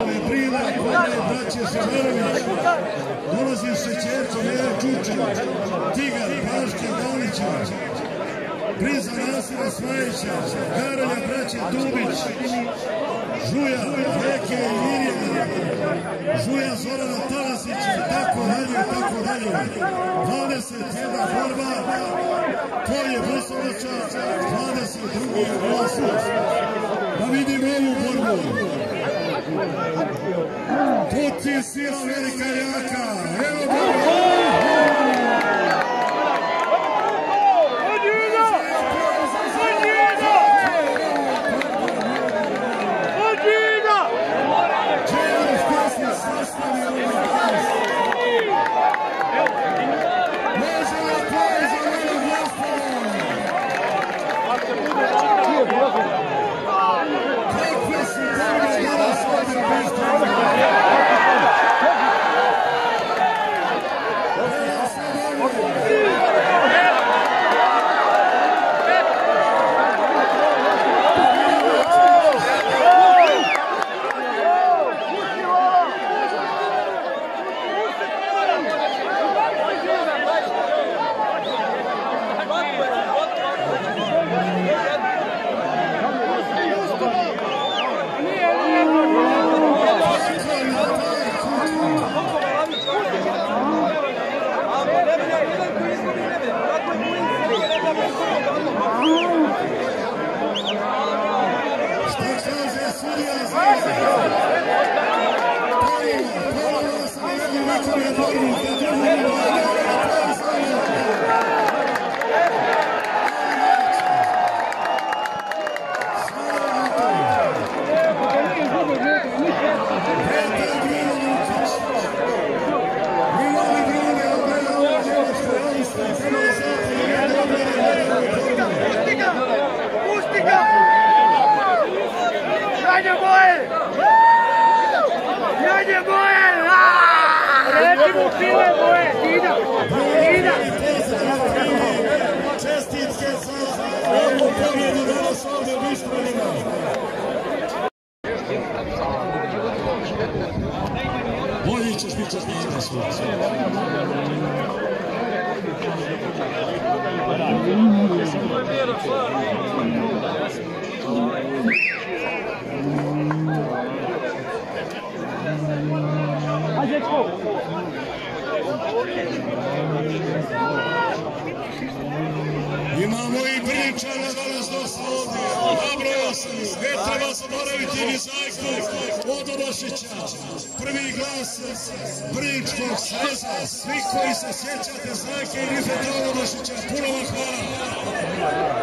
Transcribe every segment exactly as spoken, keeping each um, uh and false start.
Brila, Kone, braće Šemerović, dolazi Šećerco, Mera Čučević, Tigar, Paške, Dalića, Briza Nasira Smajića, Garalja, braće Dubić, Žuja, Veke i Mirjana, Žuja Zorana Talasića, tako dalje, tako dalje. dvadeset jedna borba, Polje Bosovača, dvadeset drugi Vlasovac. Da vidimo ovu borbu. Tuci sila velika jaka, evo borba! Čestitke za ovu pobjedu danas ovdje u Vištvanima. Bolji ćeš biti čestitke svoje. Imamo i Brničana danas dosta ovdje. Nabrojao sam, ne treba zaboraviti ni Zajku od Odošića. Prvi glas Brničkog sveza. Svi koji se sjećate Zajke i Rifeta Odošića, puno vam hvala.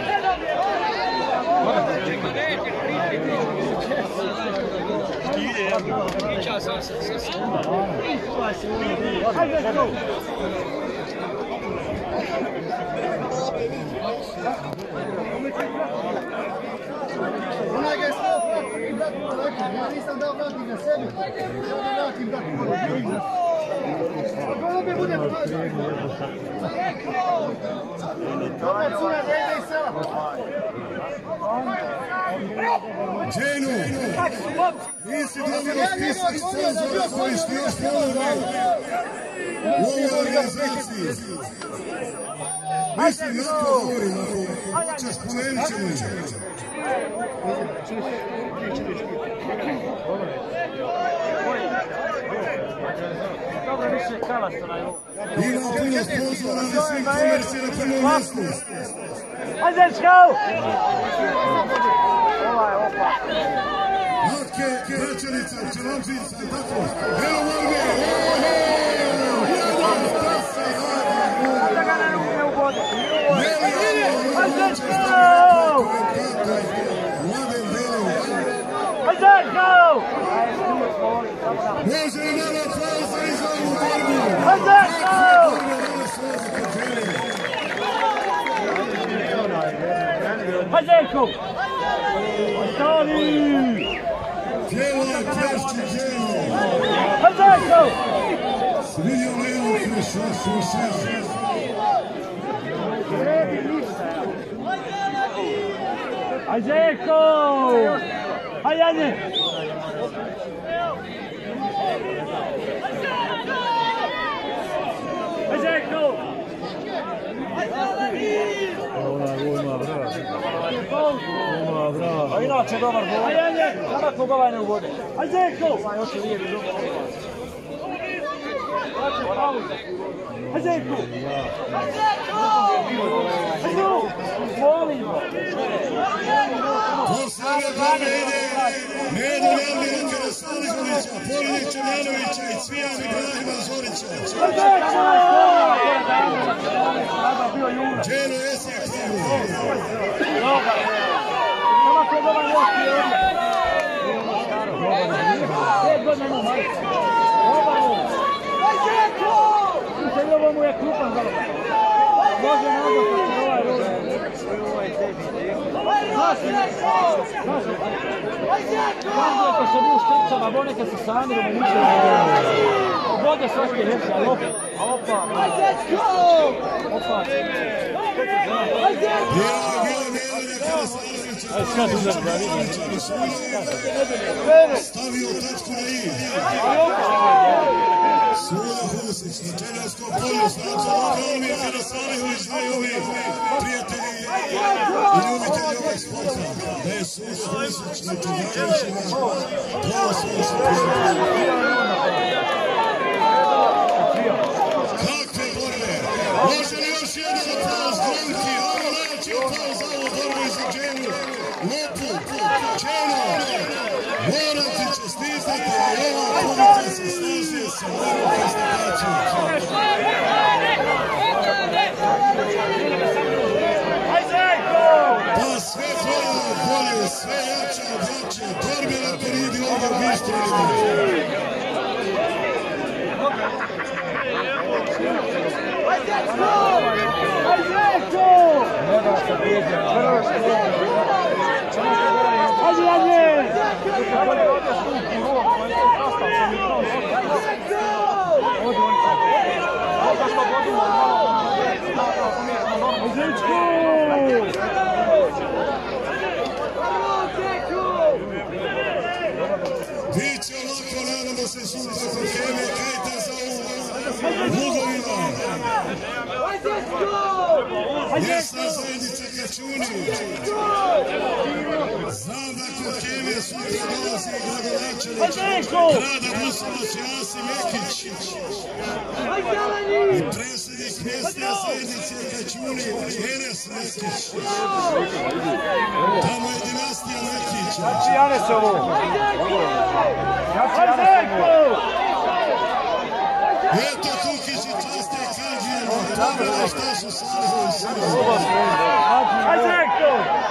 Onaj ga je stao vratim, vratim, ja nisam dao vratim na sebi, vratim, vratim. Kako bi bude vratim? Opet cuna ne ide iz sela. Dženu, nisi dobio spisak sponzora koji ste još polovili u ovoj organizaciji. Mislim, jako govorim, ako hoćeš spomenut ćemo ih. Ima puno sponzora, ali svi komerci na prvom mjestu. Matke, Gračanica, Čelamčica, tako. Evo Morge, jedan, pasa, Mladen Belović. Može li nama aplauza i za ovu borbu? Hađeko! Ostavi! Tijela plješći djelo. Hađeko! Svidio Leon Krešaš Rošeš. Hađeko! Hajanje! Kovač je dobar gol. Samo kog ovaj ne uvode. Hajzeko! Ovaj još je lijedi dobar. Hajzeko! Hajzeko! Molimo! Posljednje glave ide Medo Javljena Karasalihovića, Porinić Čemjanovića i Cvijan Ibrahima Zorića. Dženo Esijek Samu. Samo kod ovaj još je ovdje. Pet godina mu majka. Dobar mu. Hajzeko! Ovo mu je krupan zalo. Može nazad kad se ovaj rodi. Znaš li? Znaš li? Kako se mi u Štricama, bo neka se sami romuniče. Obode svaki heša, ali opa. Opa. Opa. Stavio tačku na i. Sula Husić na trenerskom polju, znači Kalmir Karasalihović, dve ovi prijatelji i ljubitelji ovog sporta. Da je Sula Husić na trenerskom pravo svoje su prijatelji. Kakve borbe! Može li još jedan aplauz grunti? Ovo najjači aplauz za ovu borbu za Dženu Lopu, Dženo! Moram ti čestitati, a ova publika se slaže sa ovom prestačom. Pa sve bolje, bolje, sve jače, jače, borbe na koridi ovdje u Bištrovima. Hajde, Janje! Biće ovako, nadamo se sutra kod Kemije, kajte za Vugovima. Mjesna zajednica Kačuni. Znam da kod Kemije sutra dolazi gradonačelnik grada Busovac Jasim Mekić i predsjednik mjesne zajednice Kačuni Enes Mekić. Tamo je dinastija Mekića. Znači Janesovu. Hajzeko! Eto Tukić i časte Kadžijeva, pogledaj šta su Salihovi sinovi. Hajzeko!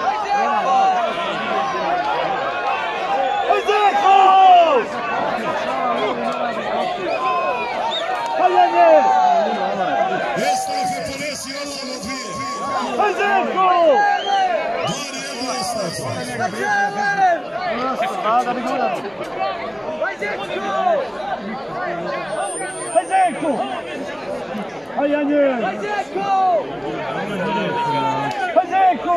Hajzeko! Hajzeko! Eslaf je ponesi ovamo dvije. Hajzeko! Dar jedno Eslaf. Hajzeko! Hajanje! Hajzeko!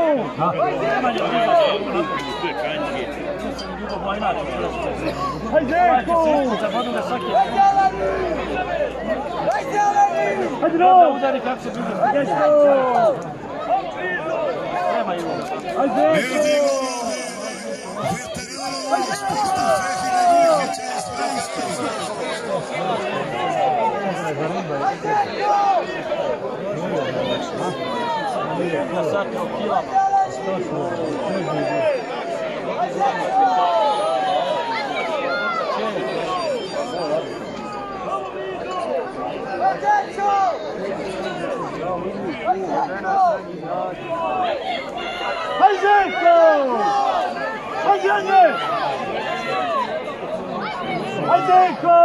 Hajzeko! Hajde udari kako se bliže. Hajzeko! Hajzeko! Veterano sporta Fehira Mihića iz Vranjska. Hajzeko! Hajzeko! Hajzeko!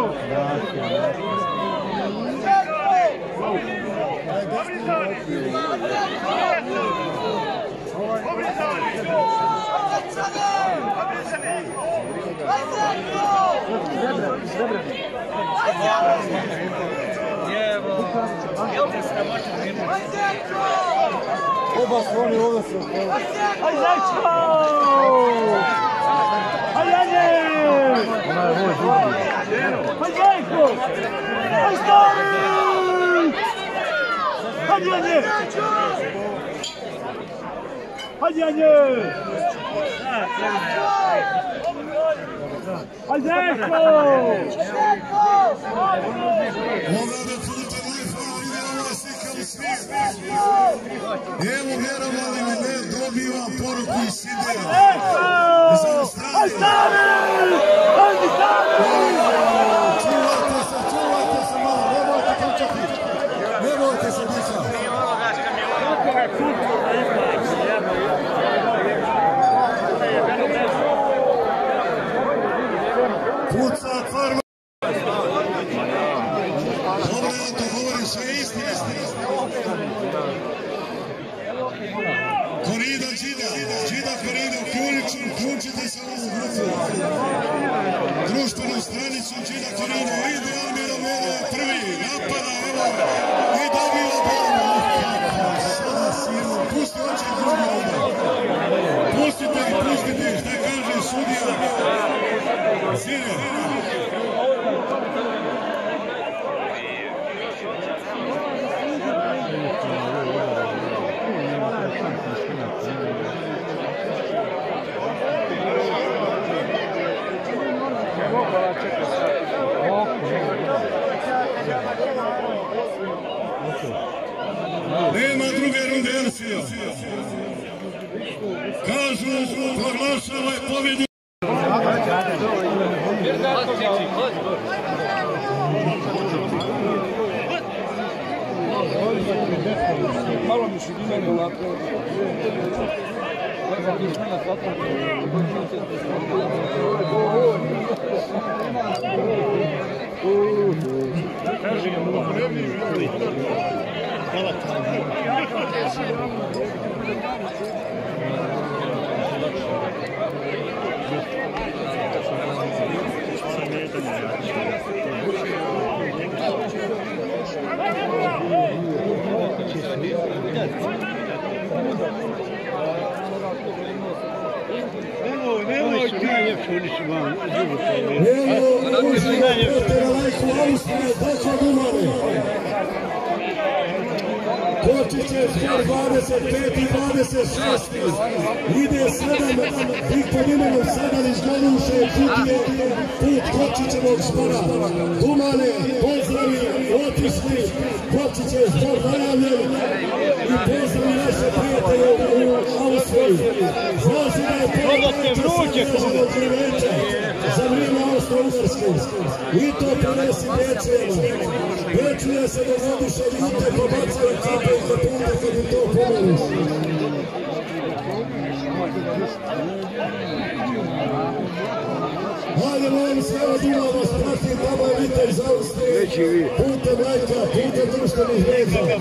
Oba su oni ovdje se ostali. Hajzeko! Hajanje! Ona je voj drugi. Hajzeko! Hajstari! Hajanje! Hajanje! Ajeko! Ovdje puta najfala ide ova slika u svijet. Evo vjerovali ili ne, dobivam poruku iz Sidneja. Iz Australije. Čuvajte se, čuvajte se malo, nemojte trčati. Nemojte se dičati. Puca farma. Dobro, ja to govorim sve istine. Korida Đida, Đida Korida, uključite se u ovu grupu. Društvenu stranicu Đida Korida, ide Almira Mera, prvi, napada, evo, i dobio boru. Sada silo, pusti oči drugi onda. Pustite ih, pustite ih, šta kaže sudija. Sine. Nema druge runde, Elsio. Kažu, proglašava je pobjedu. Malo mi širine ovako. Nemoj ti najljepši, oni su vam drugo to. Evo, uživo, prete na lajku Austrije, daća Dumane. Kočiće skor dvadeset pet i dvadeset šest. Ide sedam, Viktor imenom sedam iz Galuše, Kutije, put Kočićevog spora. Dumane, pozdravi, otišli, Kočiće skor najavljen i pozdravi naše prijatelje u Austriji. Znači da je to vruće za vrijeme Austro-Ugarske. I to prenesi Bečujema. Bečuje se dogodiše ljute pobacuje kape i kapunde kad im to pomeniš. Hajde, molim se, evo Duma vas pratim, tamo je Vitez iz Austrije, putem lajka, putem društvenih mreža.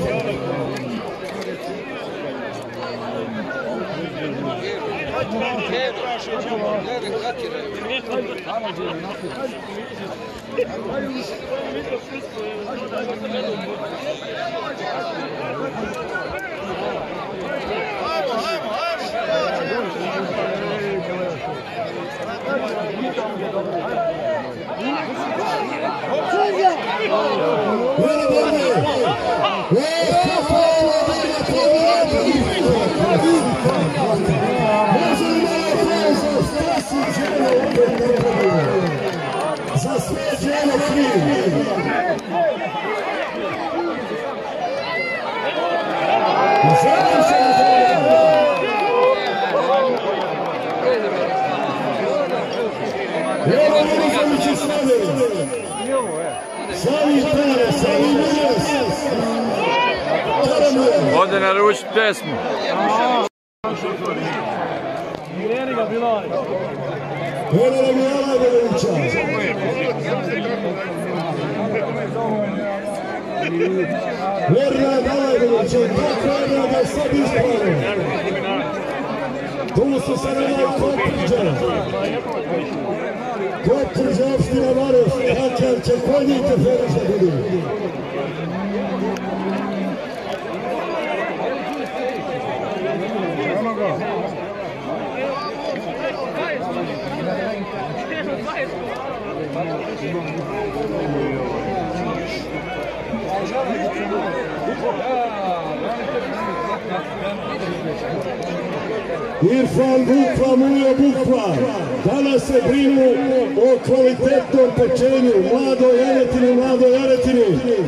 Za sve žene kriv. Želim se na žene. Evo Milizović i Slavi. Slavi Pere, Slavi Mires. Ode naručiti pesmu. Mireni ga bilo. Evo nam je Alagovića. Verna Alagovića, tako je da je sad ispravno. Tu su se nemaj Kopriđa. Kopriđa, opština Maroš, Akar će konjite Feriša budu. Irfan Bukva, Mujo Bukva, danas se brinu o kvalitetnom pečenju, mladoj janjetini, mladoj janjetini.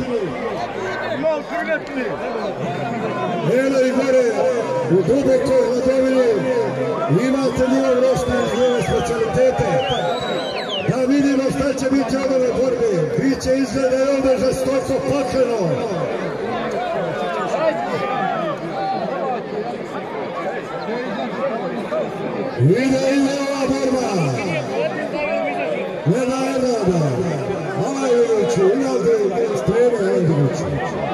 Eno i gore, u dubokoj hladovini, imate njihov roštilj iz njove specialitete. Da vidimo šta će biti od ove borbe, biće izgleda i ovdje žestoko pakleno. Ide, ide ova borba. Gleda Ernada. Hvala Juriću, Rinaldi, sprema Juriću.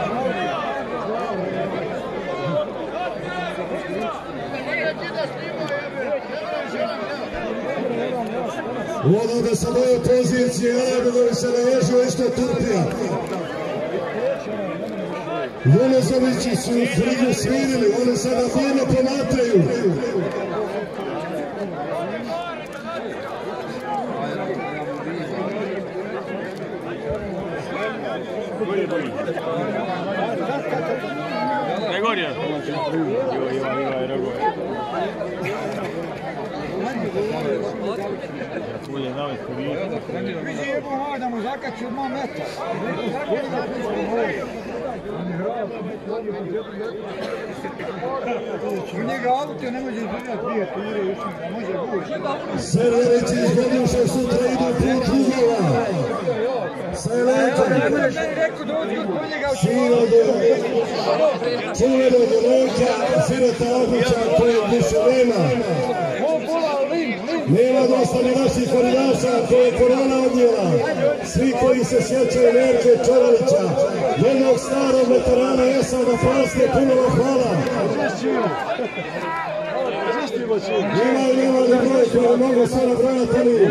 Odavde sa moje pozicije, Ernada da bi se naježio isto Turpija. Jonezovići su u frigu svirili, oni sada mirno promatraju. Gregorija. Vidi jebo ovaj da mu zakači od dva metra. U njega auto ne može izdržati dvije ture, ne može gući. Serverići izgleduše sutra idu put Ljubova. Sajlenkom. Čuvenog Jelenka, Sireta Abića koje više nema. Nema dosta ni naših koridaša koje je korona odnijela. Svi koji se sjećaju Nerke Čoralića, jednog starog veterana Jesada Faste, puno vam hvala. Nema i nema ni broj koji mogu sve nabrojati, ali...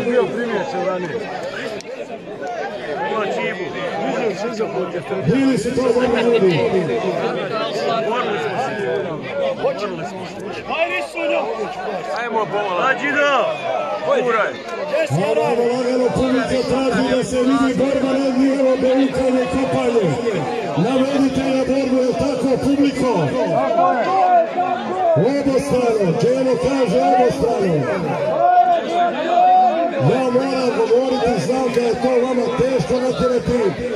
Bili su to dobri ljudi. Ajmo pola. Nađi da! Uraj! Naravno, lagano publika traži da se vidi borba nad njihovo belukanje i kopanje. Navedite na borbu, je tako, publiko? Obostrano, Džemo kaže obostrano. Ja moram govoriti, znam da je to vama teško natjerati.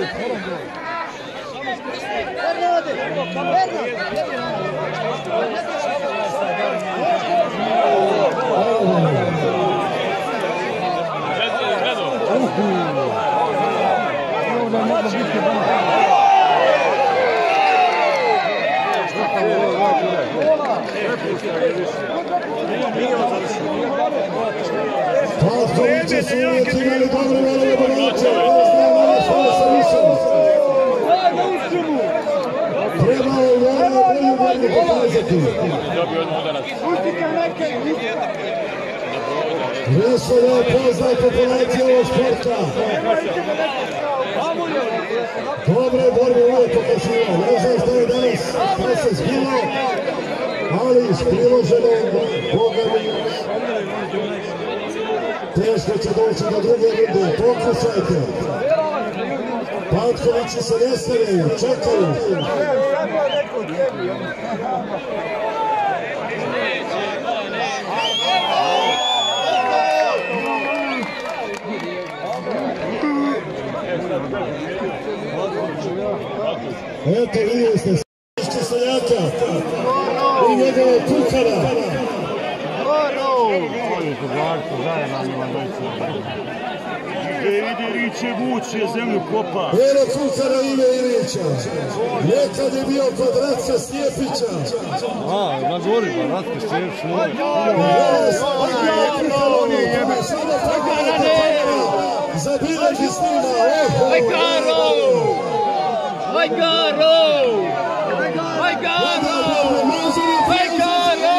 Patkoviće su uvijek imali dobre volove domaće, ne znam ono što se mišljamo. Trebao je Vojna bolju borbu pokazati. Resova je poznat populacija ovog sporta. Dobre borbe uvijek pokazivao, ne znam što je danas, što se zbilo, ali s priloženom Boga mi. Teško će doći do druge runde, pokušajte. Patkovići se ne stavljaju, čekaju. Eto vidjeli ste s***šte Seljaka i njegovog Kukana. Ide Ilić je vuče, zemlju kopa. Eno Kukana ime Ilića. Nekad je bio kod Ratka Stjepića. A, na gori, ba, Ratka Stjepić. Zabilježi s njima. Vajgaro! Vajgaro! Vajgaro! Vajgaro!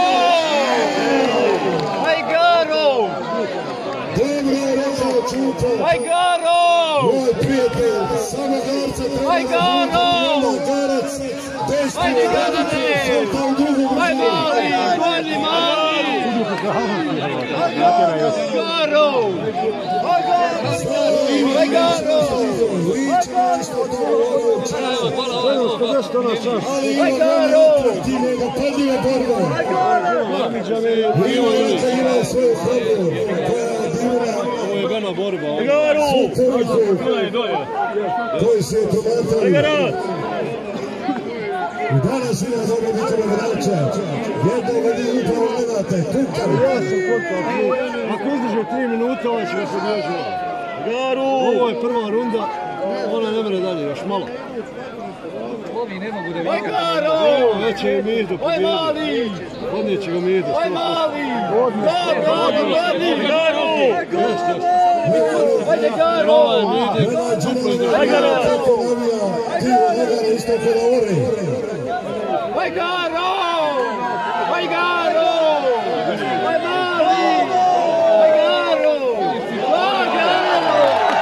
Vajgaro! Dobro je rekao Čupa. Vajgaro! Moj prijatelj, samo Garca treba Vajgaro! Garac, deški Ajde, je Garane! ta u drugu Aj mali, mali, mali! Vajgaro! Vajgaro! Liče nešto to u ovom času. što nas čas. Ali ima vrlo atraktivne i dopadljive borbe. Ima Jaka ima svoju borbu. Ovo je bena borba. Koji se je promatrali. U danas ima dobro biti nagradča. Jednog od njih upravo gledate. Kukar. Ja sam kontakt. Ako izdrže tri minuta, ovaj će ga podježiti. Ovo je prva runda. Ona ne mre dalje, još malo. Ovi ne mogu da vidjeti. Evo, već je Mirdo pobjedio. Odnijet će ga Mirdo. Oj mali! Garo! Ajde Garo! Aj Garo! Isto pogovori. Aj Garo! Aj Garo! Aj mali! Aj Garo! Aj Garo!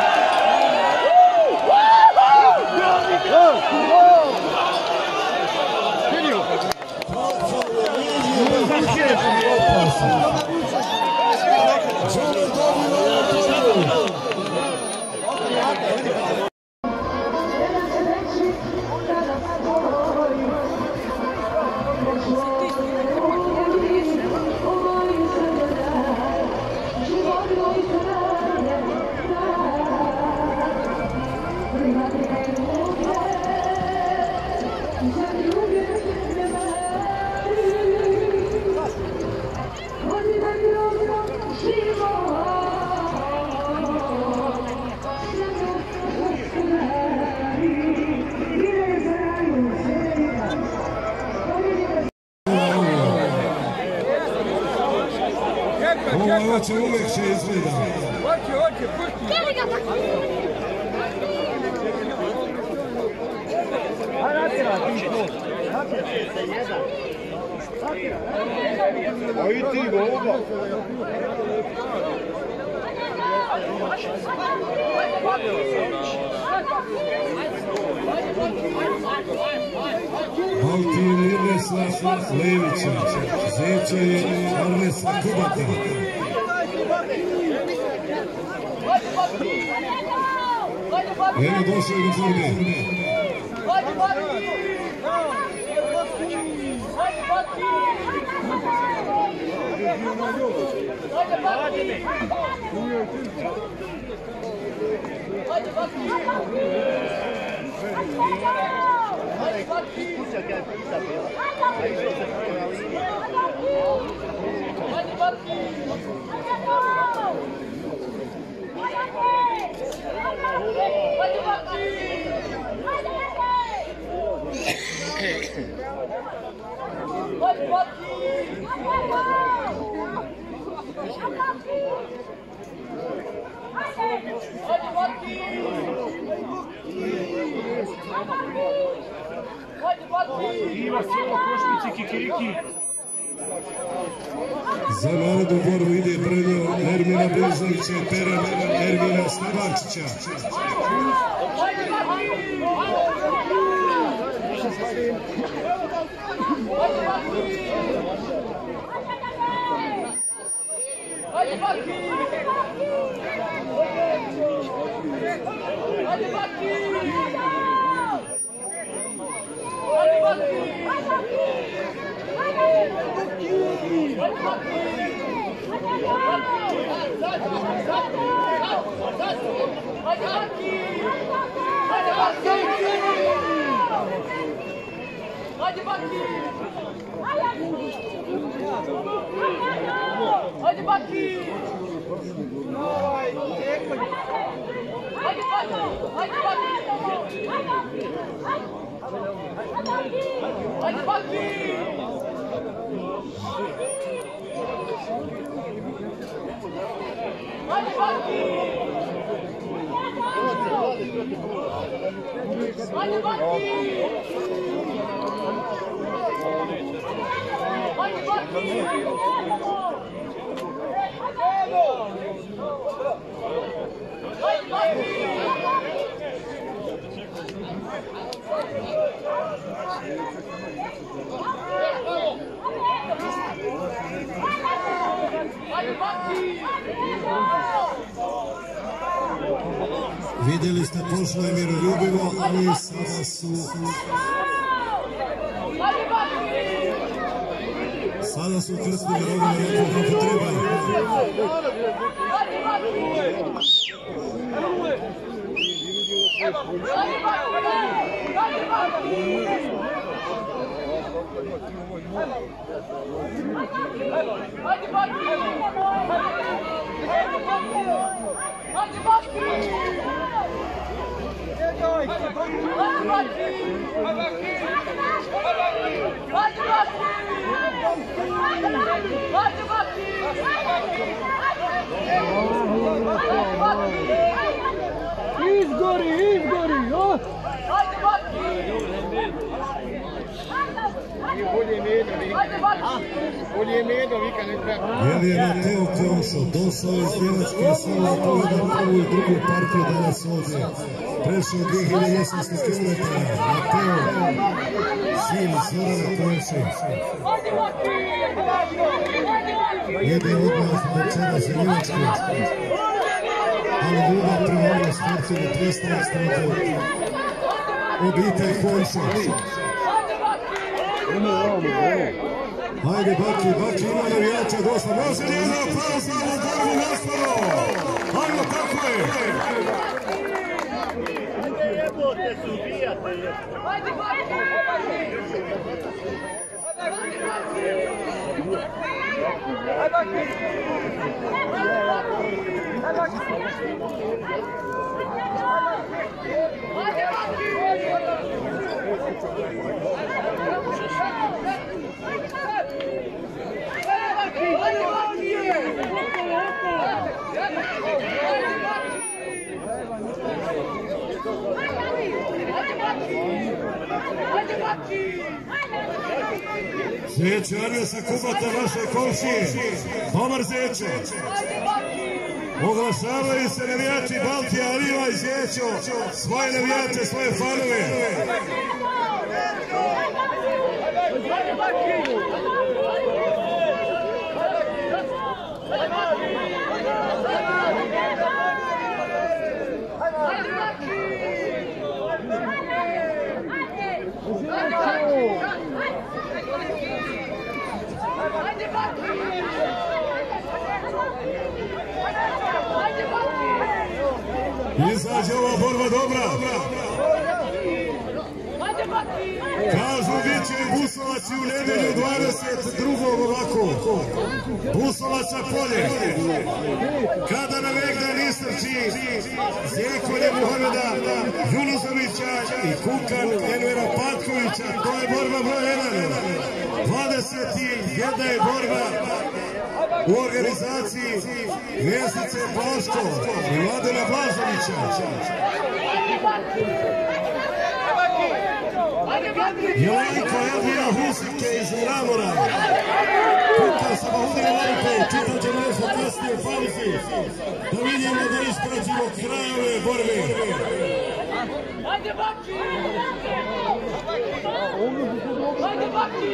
Ovo će uvijek će izgleda. Hoće, hoće, pusti! A natjera ti to! A i ti go oba. Baltin Irnesa Levića, Zeča je Arnesa Kubata. Evo došao je do borbe. Ima selo košpici kikiriki. Za narodu borbu ide prednjo Ermina Bezovića i Pera Ermina Stavančića. Hadi bakayım. Hadi bakayım. Hadi bakayım. Hadi bakayım. Hadi bakayım. Hadi bakayım. Hadi bakayım. Hadi bakayım. Vidjeli ste, pošlo je miroljubivo, ali sada su Sada su krstili rogove onako kako treba. Izgori, izgori, o! Bolje medo, vi. Bolje medo, vi kad ne treba. Jer je Mateo Komšo došao iz Njemačke sila povedao prvu i drugu partiju danas ovdje. Prešao dvije hiljade osamsto kilometara. Mateo, sin Zorana Komše. Jede odmah večera za Njemačku. Ali ljubav prema ovoj sportu ne prestaje strati. Obitelj Komšo. Hajde Baki, Baki ima navijača dosta, može li jedna aplauz za ovu borbu nastavno? Hajde, tako je! Hajde jebote su, ubijate je! Hajde Baki! Hajde Baki! Zeće, armija sa kubata vaše komšije. Dobar Zeće. Oglašavaju se navijači Baltija, Aliva i Zećo. Svoje navijače, svoje fanove. Izađe ova borba dobra. Kažu bit će Busovac i u nedelju dvadeset drugog ovako. Busovaca polje. Kada na Vegdan istrči Zekolje Muhameda Junuzovića i Kukan Envera Patkovića. To je borba broj jedan. dvadeset jedna je borba u organizaciji Vesnice Blaško i Mladena Blažovića. Jelenko Edvija Husike iz Ramora. Kuka sa Bahudine Maripe, čitat ćemo nešto kasnije u pauzi. Da vidimo da ispraćimo kraj ove borbe. Hajde Baki! Hajde Baki!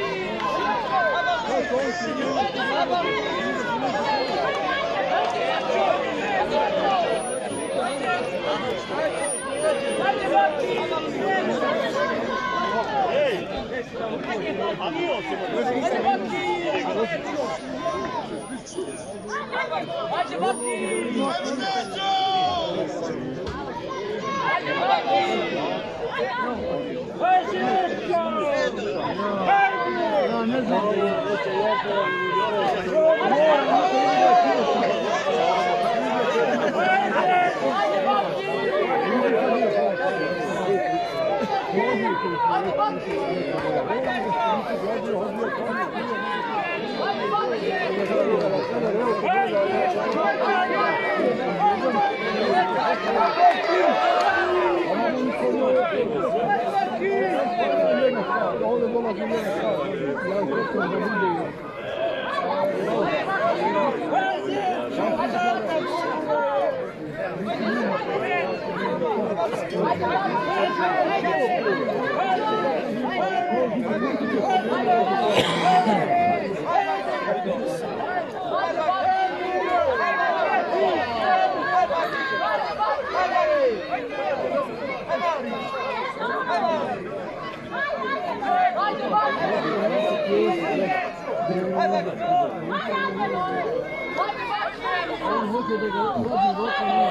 Hajde On hoće da ga uradim u oči nije.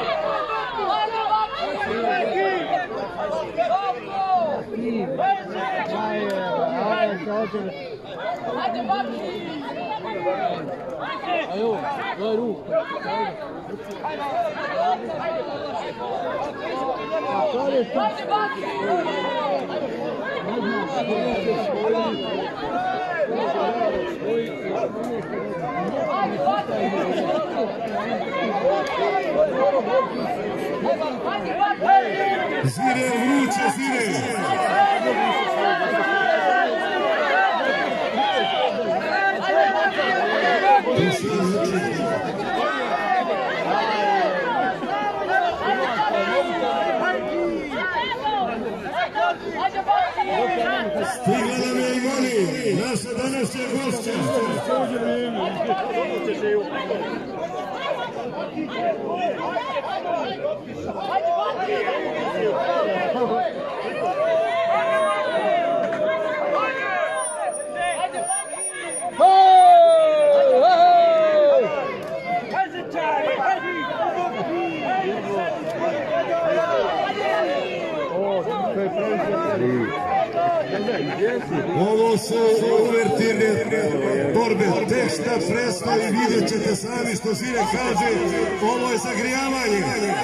Ajo, daj ruku. Zire, vruće, zire! Stigla nam je i Moni, naša današnja gošća. Ovo su uvertirne borbe, tek šta predstavi, vidjet ćete sami što Zire kaže, ovo je zagrijavanje.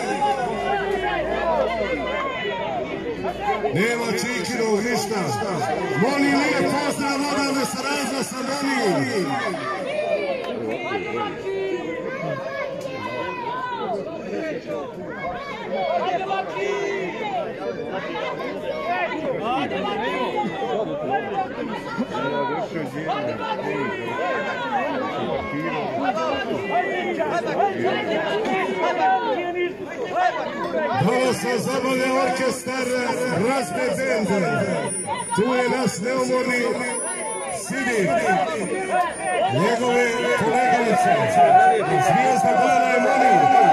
Nema Čikinog ništa. Moni lijep pozdrav odavde sa razglasa Moni. Ovo se zabavlja orkestar Razbe bende. Tu je naš neumorni Sidi, njegove koleganice, zvijezda dana je Moni.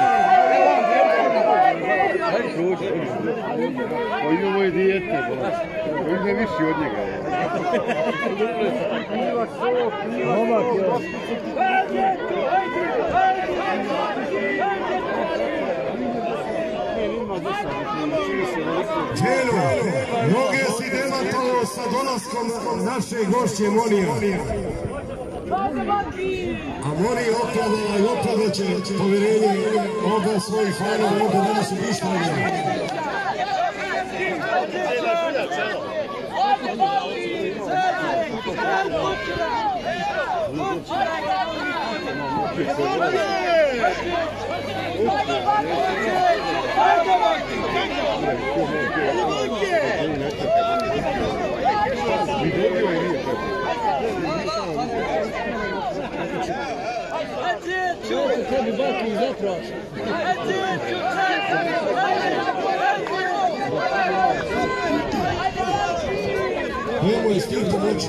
Ovo je moje dijete, ovo je viši od njega. Đelo, mnoge si demantovao sa dolaskom naše gošće Monija. A Moni opravdala i opravdaće povjerenje oba svojih fanova i oba danas u Bištranje. Tebi baki zapraš. Nemoj s tim pomoći.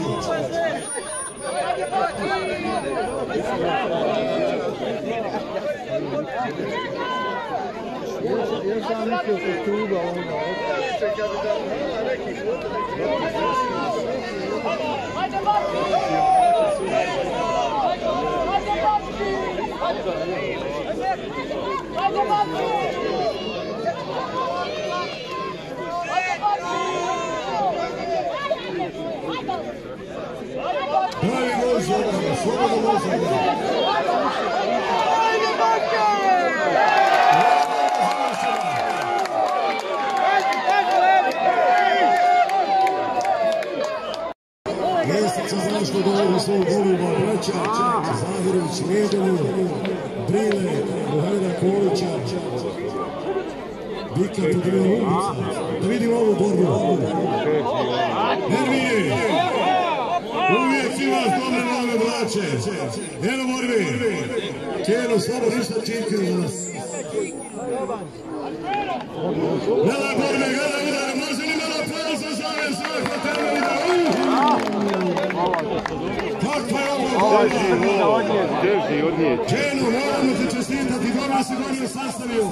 Ja sam mislio se stuga onda. Pravi gol za obrana, slobodno gol za obrana. Mjesec Zaško dovoljno svog goluba braća, Zahirović, Medenu, Brile, Muhameda Kovića, Bika Podrijel Ulica. Da vidimo ovu borbu. Nervije! Uvijek ima dobre nove braće. Eno borbi. Kjeno, slabo ništa Činkir za nas. Gledaj borbe, gledaj udar. Može li malo pauza za ove Zahva Termina? Kakva je ovo borba? Kjeno, moramo ti čestitati. Dobro si donio sastavio.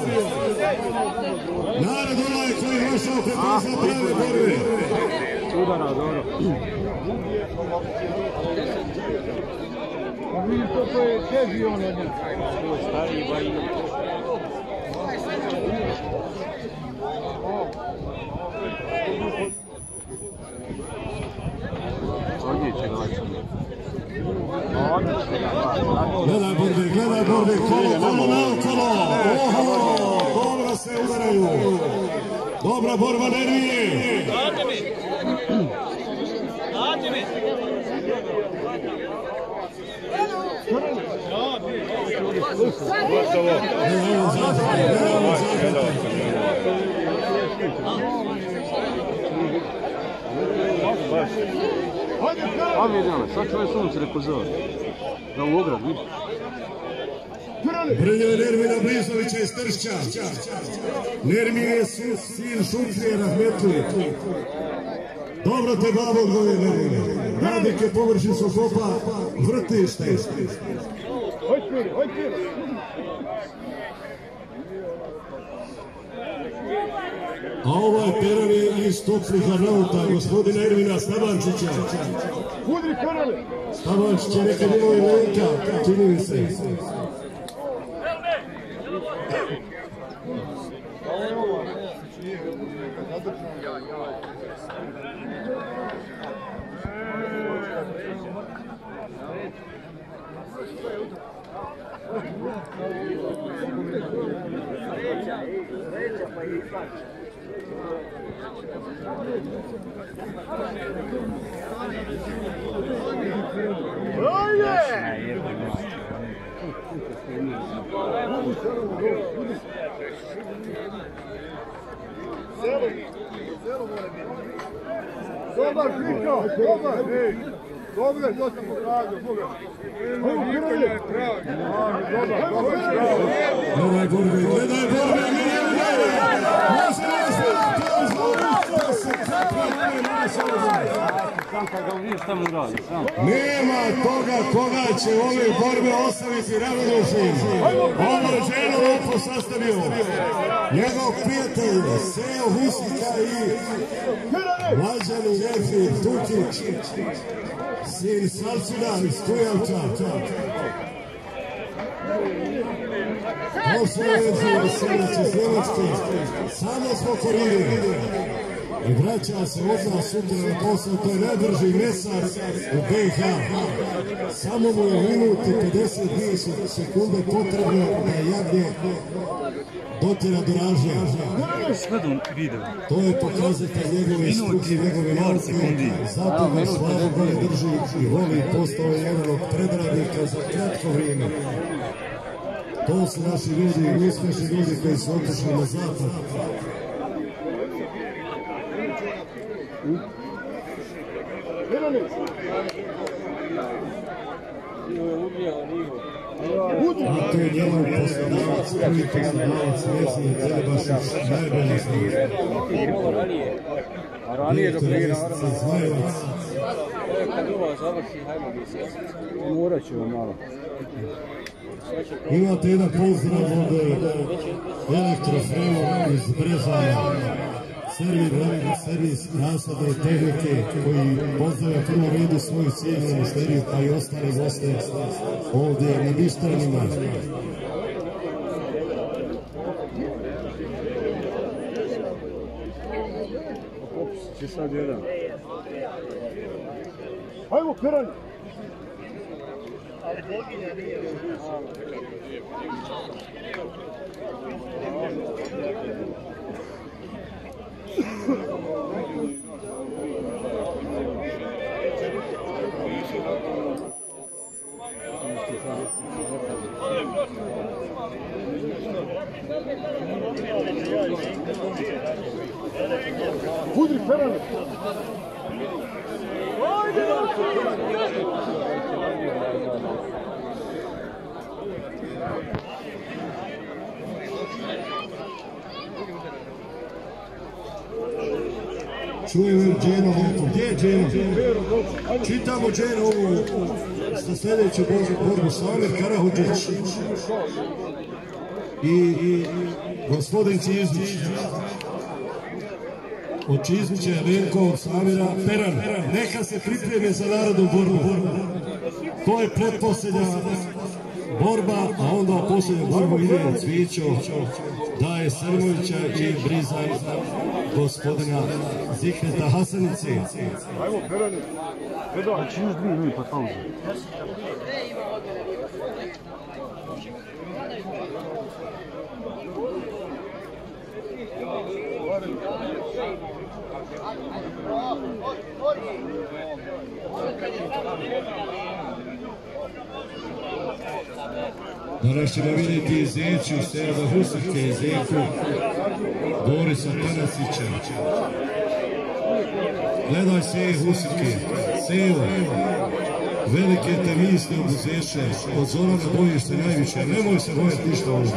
Narod onaj koji je došao prepoznao prave borbe. Udara, dobro. Pa vidim to, to je teži on od njega. To je stariji bajina. Gledaj borbe, gledaj borbe, kolo, kolo, naokolo. Oho, dobro se udaraju. Dobra borba Nervije. Date mi. Date mi. Evo zahvali, evo zahvali. A vidjela, sad čuje sunce reko zove. Da u ograd, vidi. Brnjoj Nermina Blizovića iz Tršća. Nermin je sin Šutlije Rahmetli. Dobro te babo odgoje Nermine. Radik je površinskog kopa vrtište. Hoj Piri, hoj Piri. A ovaj peran je iz toplih Arnauta, gospodina Ermina Stabančića. Udri Karale. Stabančić je nekad imao i Lenka, čini mi se. Dobar, Kriko, dobar. Dobar, to sam pokazao, Boga. Niko je pravi. Gledaj borbe, gledaj borbe, može nas, to je zlovisto se kapra, nema toga koga će ove borbe ostaviti ravnodušnim. Ovo je ženo lepo sastavio. Njegov prijatelj, Seo Husika i Mlađani Jefi Tukić, sin Salcina iz Kujavča. Poslovenci Veselić iz Njemačke, samo smo korili. I vraća se od nas sutra na posao, to je najbrži mesar u B iH. Samo mu je minut i pedeset dvije sekunde potrebno da jagnje dotjera do ražnja. To je pokazatelj njegove struke, njegove nauke. Zato ga Slavo gore drži i voli, postao je jedan od predradnika za kratko vrijeme. To su naši ljudi, uspješni ljudi koji su otišli na zapad. A to je njegov posljedavac, prvi posljedavac, Vesni Celebašić, najbolji snimljiv. A ranije dok nije naravno. Zmajevac. Kad ova završi, hajmo bi se. Morat ćemo malo. Imate jedan pozdrav od Elektrofrema iz Brežana. Servis nasadne tehnike koji pozdravlja prvo redu svoju cijeljenu steriju pa i ostale goste ovdje na Bištranima. Će sad jedan. Hajmo, Perani! Udri, Perani! Čujem Dženo, gdje je Dženo? Čitamo Dženo ovu za sljedeću borbu Samir Karahuđić i gospodin Ciznić. od Čizmića, Jelenko, Samira, Peran. Neka se pripreme za narodnu borbu. To je pretposljednja borba, a onda u posljednju borbu ide Cvićo, daje Srmovića i Brizan gospodina Zikreta Hasanice. Ajmo, Perani. Znači još dvije minuta pauze. Danas ćemo vidjeti Zeću, Sejada Husarke i Zeku Borisa Panasića. Gledaj Seje Husarke, Sejo, velike te misli obuzeše, od Zorana bojiš se najviše, nemoj se bojati ništa ovdje.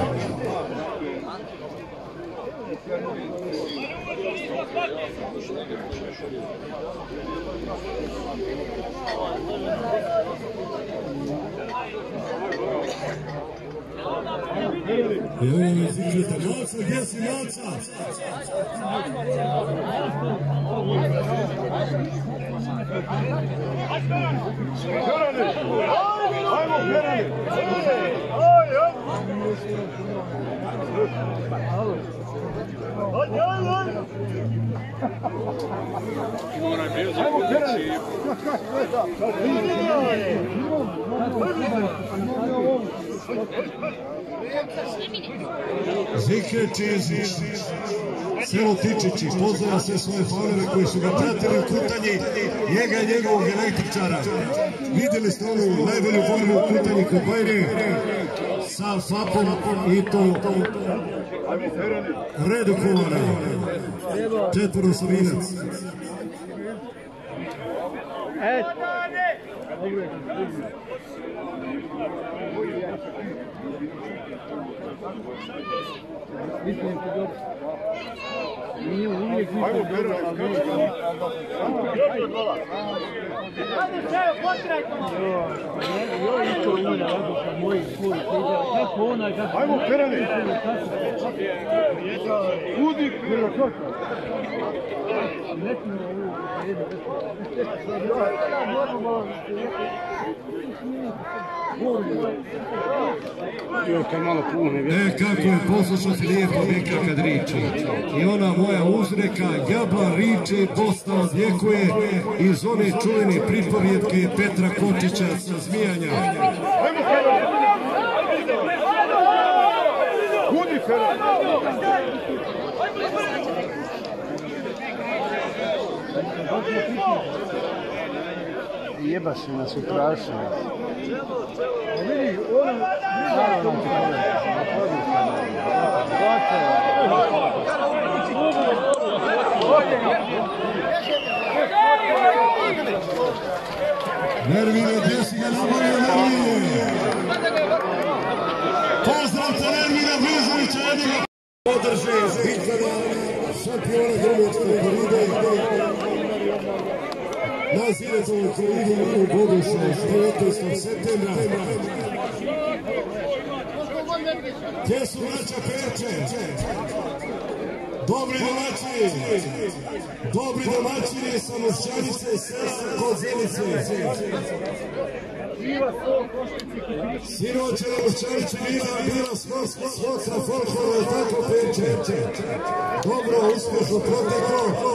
I ovo je Zikreta. Malca, gdje si Malca? Ajmo, Perani. Ajmo, Perani. Zikre Čizić, selo Tičići, pozdravlja sve svoje fanove koji su ga pratili u kutanji, njega i njegovog električara. Vidjeli ste onu najbolju borbu u kutanji kod Bajne sa Fapom i to redukovana. Četvorosovinac. Ajmo, Perani. Ajmo, Perani. Udi, E, kako je poslušati lijepo neka kad riči. I ona moja uzreka, Jablan riče, Bosna odjekuje iz one čuvene pripovjetke Petra Kočića sa Zmijanja. ajmo, Perani. Udi, Perani. Jebaš se nas uprašao. Nervine, gdje si ga nabavio, Nervine? Pozdravite Nervina Brizovića, jedinoga podrže Zvitkana, šampiona Grmočke koride. Na Ziretovu koridu u Bogušu, devetnaestog septembra. Gdje su braća Perče? Dobri domaćini, dobri domaćini sa Mošćanice, sesa kod Zenice. Sinoć je na Mošćanici bila, bila smotra folklora i tako Perče. Dobro, uspješno proteklo.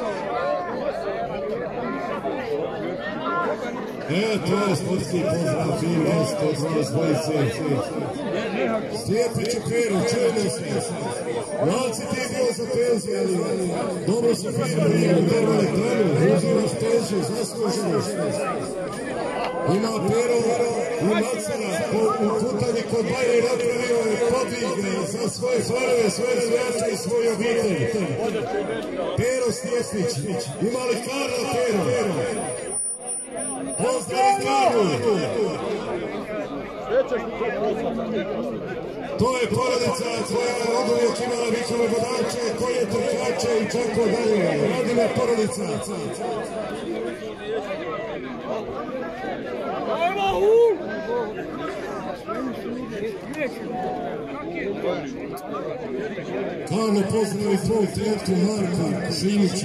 E, to je sportski pozdrav, fin, sto dvadeset dvojice. Stijepiću Peru, čujemo se. Malci ti je bio za penziju, ali dobro su firmali, u termoelektranu, uživaš penziju, zasluženo. Ima Pero i Macera u kutanji kod Bajne i napravio je podvig za svoje fanove, svoje navijače i svoju obitelj. Pero Stijepić, ima li Karla Pero? Pozdrav Karlu! To je porodica koja je od uvijek imala vikove vodače, koje trkače i tako dalje. Radina porodica. Ajmo! Karlo, pozdravi tvoj tetku Marku Šimiću.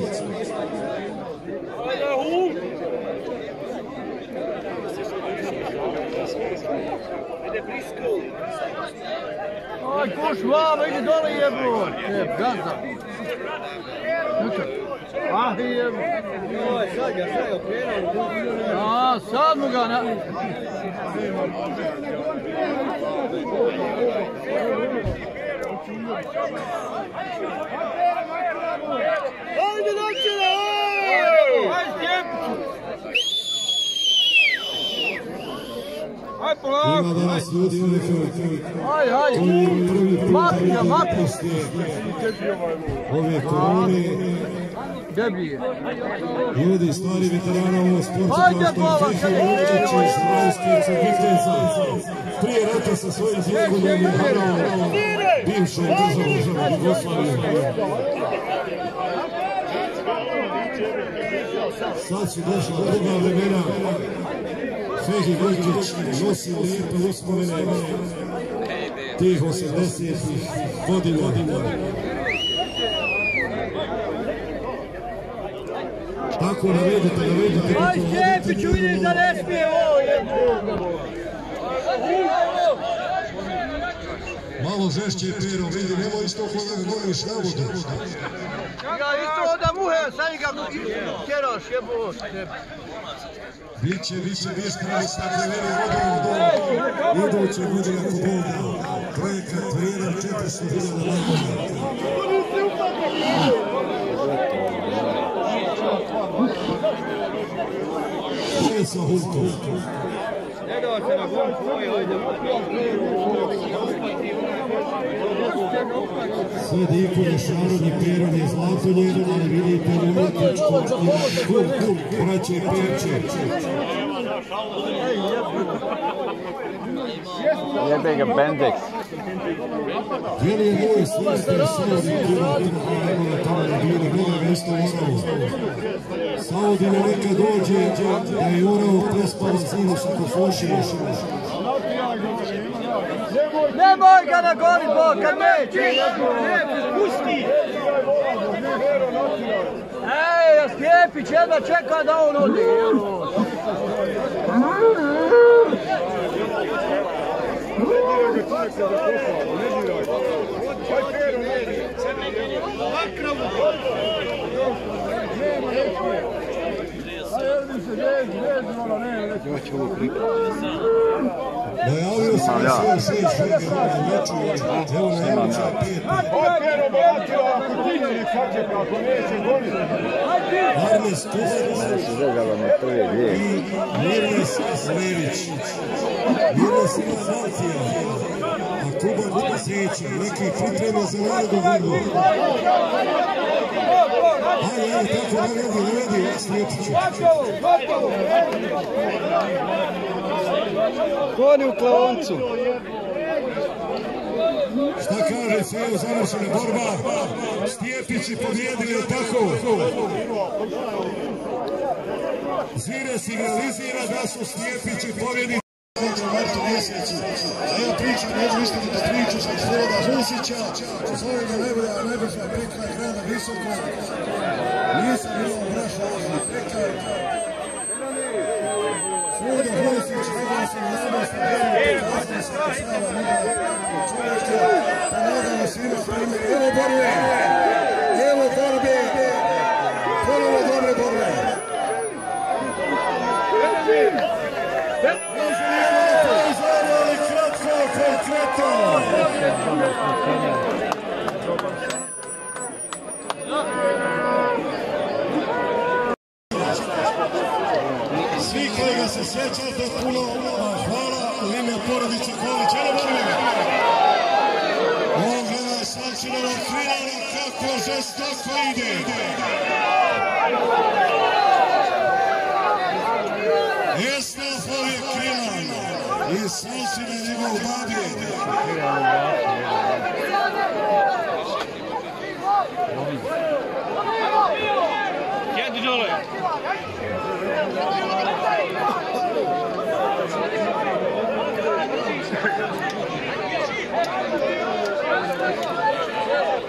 Aj, puš vamo, idi dole jebo. Jeb, gazda. Ah, jebo. Oj, sad ga, sad ga krenuo. A, sad mu ga na... Ajde, doćele, oj! Ajde, Stjepiću! Aj, polako! Ima danas ljudi Aj, aj! Makni ga, makni! ove korone. Debi. Ljudi, stari veterana ovog sporta, Ajde, kao što je Fehi Lučić iz Rajskog Viteza, prije rata sa svojim djegom je naravno bivšom državom Jugoslavije. Sad su došli do druga vremena. Fehi Lučić nosi lijepe uspomene tih osamdesetih godina. Tako navedite, navedite. Aj, Stjepiću, vidiš da ne smije ovo, jebo! Malo žešće Pero, vidi, nemoj isto kolega goniš na vodu. Ja isto onda muhe, sad ga tjeraš, jebo! Biće, biće vještrani stakleveni vodom do iduće godine ako Bog da. Projekat vrijedan četiristo hiljada maraka. Šeca Hulkov. Sve dikulje, šarodnje, peronje, zlatonje, ali vidite umjetničko i hul, hul, braće i perče. Jebe ga Bendix. Veli je moj svjestan Saudi Arabija, nema na tamo na bili, gleda ga isto upravo. Saudi ne neka dođe da je urao prespala zinu sa kofošima. Nemoj ga nagonit, Bog, kad neće! Pusti! Ej, Stjepić jedva čeka da on odi, evo! Najavio sam da svoj šest žega na meču, evo najavio sam pet. Arnes Kovac i Mirnes Slević. Mirnes ima Maltija, a Kuban ima Sreća. Neki pripreme za narednu godinu. Ajde, ajde, tako naredi, naredi, Slijetiću. Goni u klaoncu! Šta kaže se, evo završena borba, Stjepići pobjedili, tako? Zvire signalizira da su Stjepići pobjedili. U martu mjesecu, a ja pričam, neću istaviti priču sa Sloboda Husića, zove ga najbolja, najbolja prekraj grada Visoko, nisam imao braša ovdje prekraj. Sloboda Husić, nego sam nadosta gledao, kasno sam Sava Nida, čovjeka, pomagamo svima primjer. Evo borbe, evo borbe, ponovo dobre borbe. Svi koji ga se sjećate, puno hvala u ime porodice Ković. Evo borbe! On gleda Salčinova Krilana kako žestoko ide. Esnafov je Krilan i Salčin je njegov babje. Jedi dole!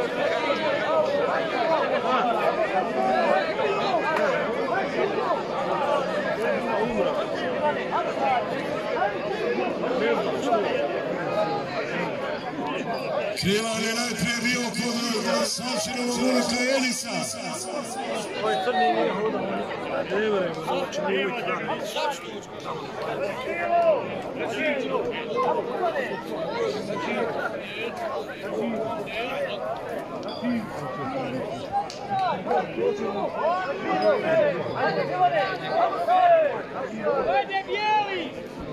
Krivan je najprije bio kod Savčinovog unika Elisa. Ovo je crni nije hodao. Ne vrem, znači nije uvijek rano. Ajde bijeli!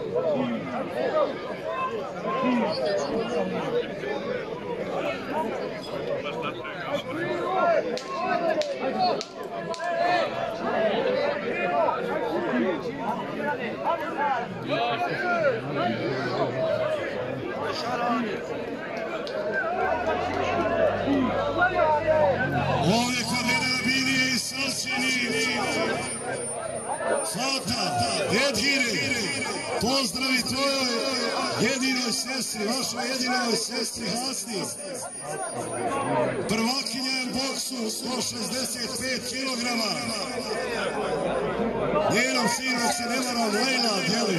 Ovdje kod mene Binije i Savčini. Fata, Edgire, pozdravi tvojoj jedinoj sestri, vašoj jedinoj sestri Hasni. Prvakinja je u boksu sto šezdeset pet kilograma. Njenom sinu se ne mora Lejla djeli.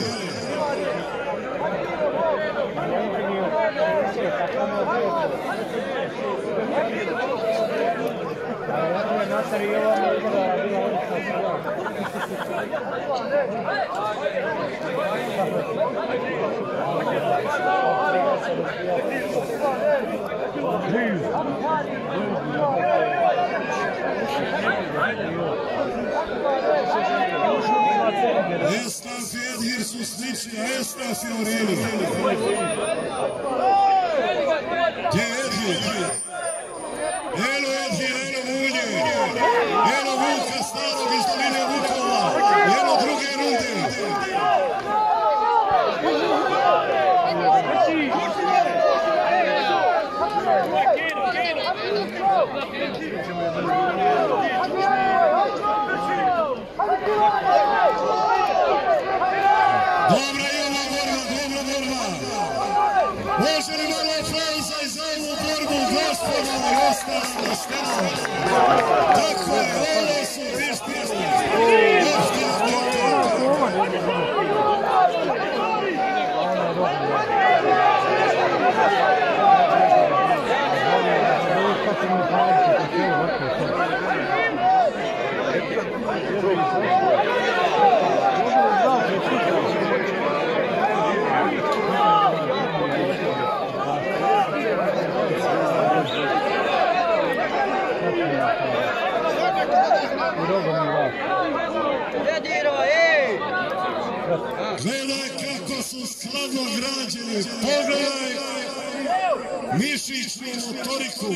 Estaf i Edgir su slični, a Estaf je Aureli. Gdje je Edgir? Eno Edgir, eno Mulje, eno Vuka starog iz doline Vukova, eno druge runde. Dobra je ova borba, dobra borba. Može li malo aplauza i za ovu borbu, gospodo i ostalo na stenu. Tako je, ovo su pištine. Gledaj kako su skladno građeni, pogledaj mišićnu motoriku.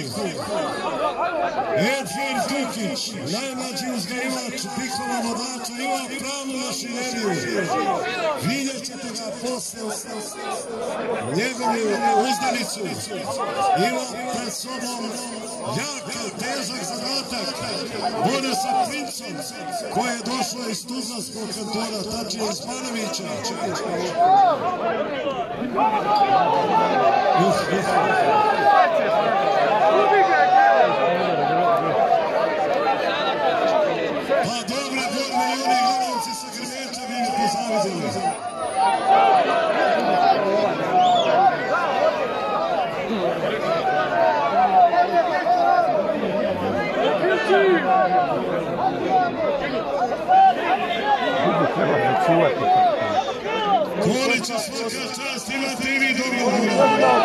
Edgir Dukić, najmlađi uzgajivač bikova vodača, ima pravnu mašineriju. Vidjet ćete ga posle njegovu uzdanicu. Ima pred sobom jaka, težak zadatak. Bore sa Princom, koji je došao iz Tuzlanskog kantona, tačnije iz Panovića. Uf, uf. Pa dobre borbe i oni gledalci sa Grmeča bi mi pozavidjeli. Kolića svaka čast, imate i vi dobro gura.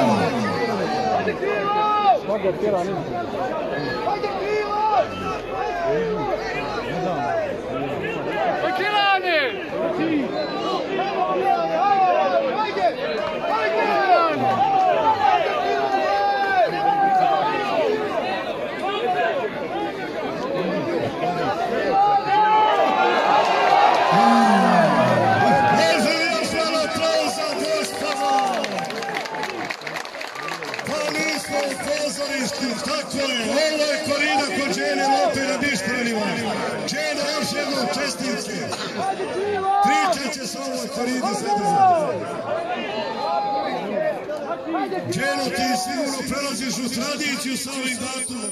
Tako je, ovo je korina kod Džene Lope na Bištranima. Džene, još jednom čestitke. Pričat će se ovoj korini zadržati. Đeno, ti sigurno prelaziš u tradiciju sa ovim datumom.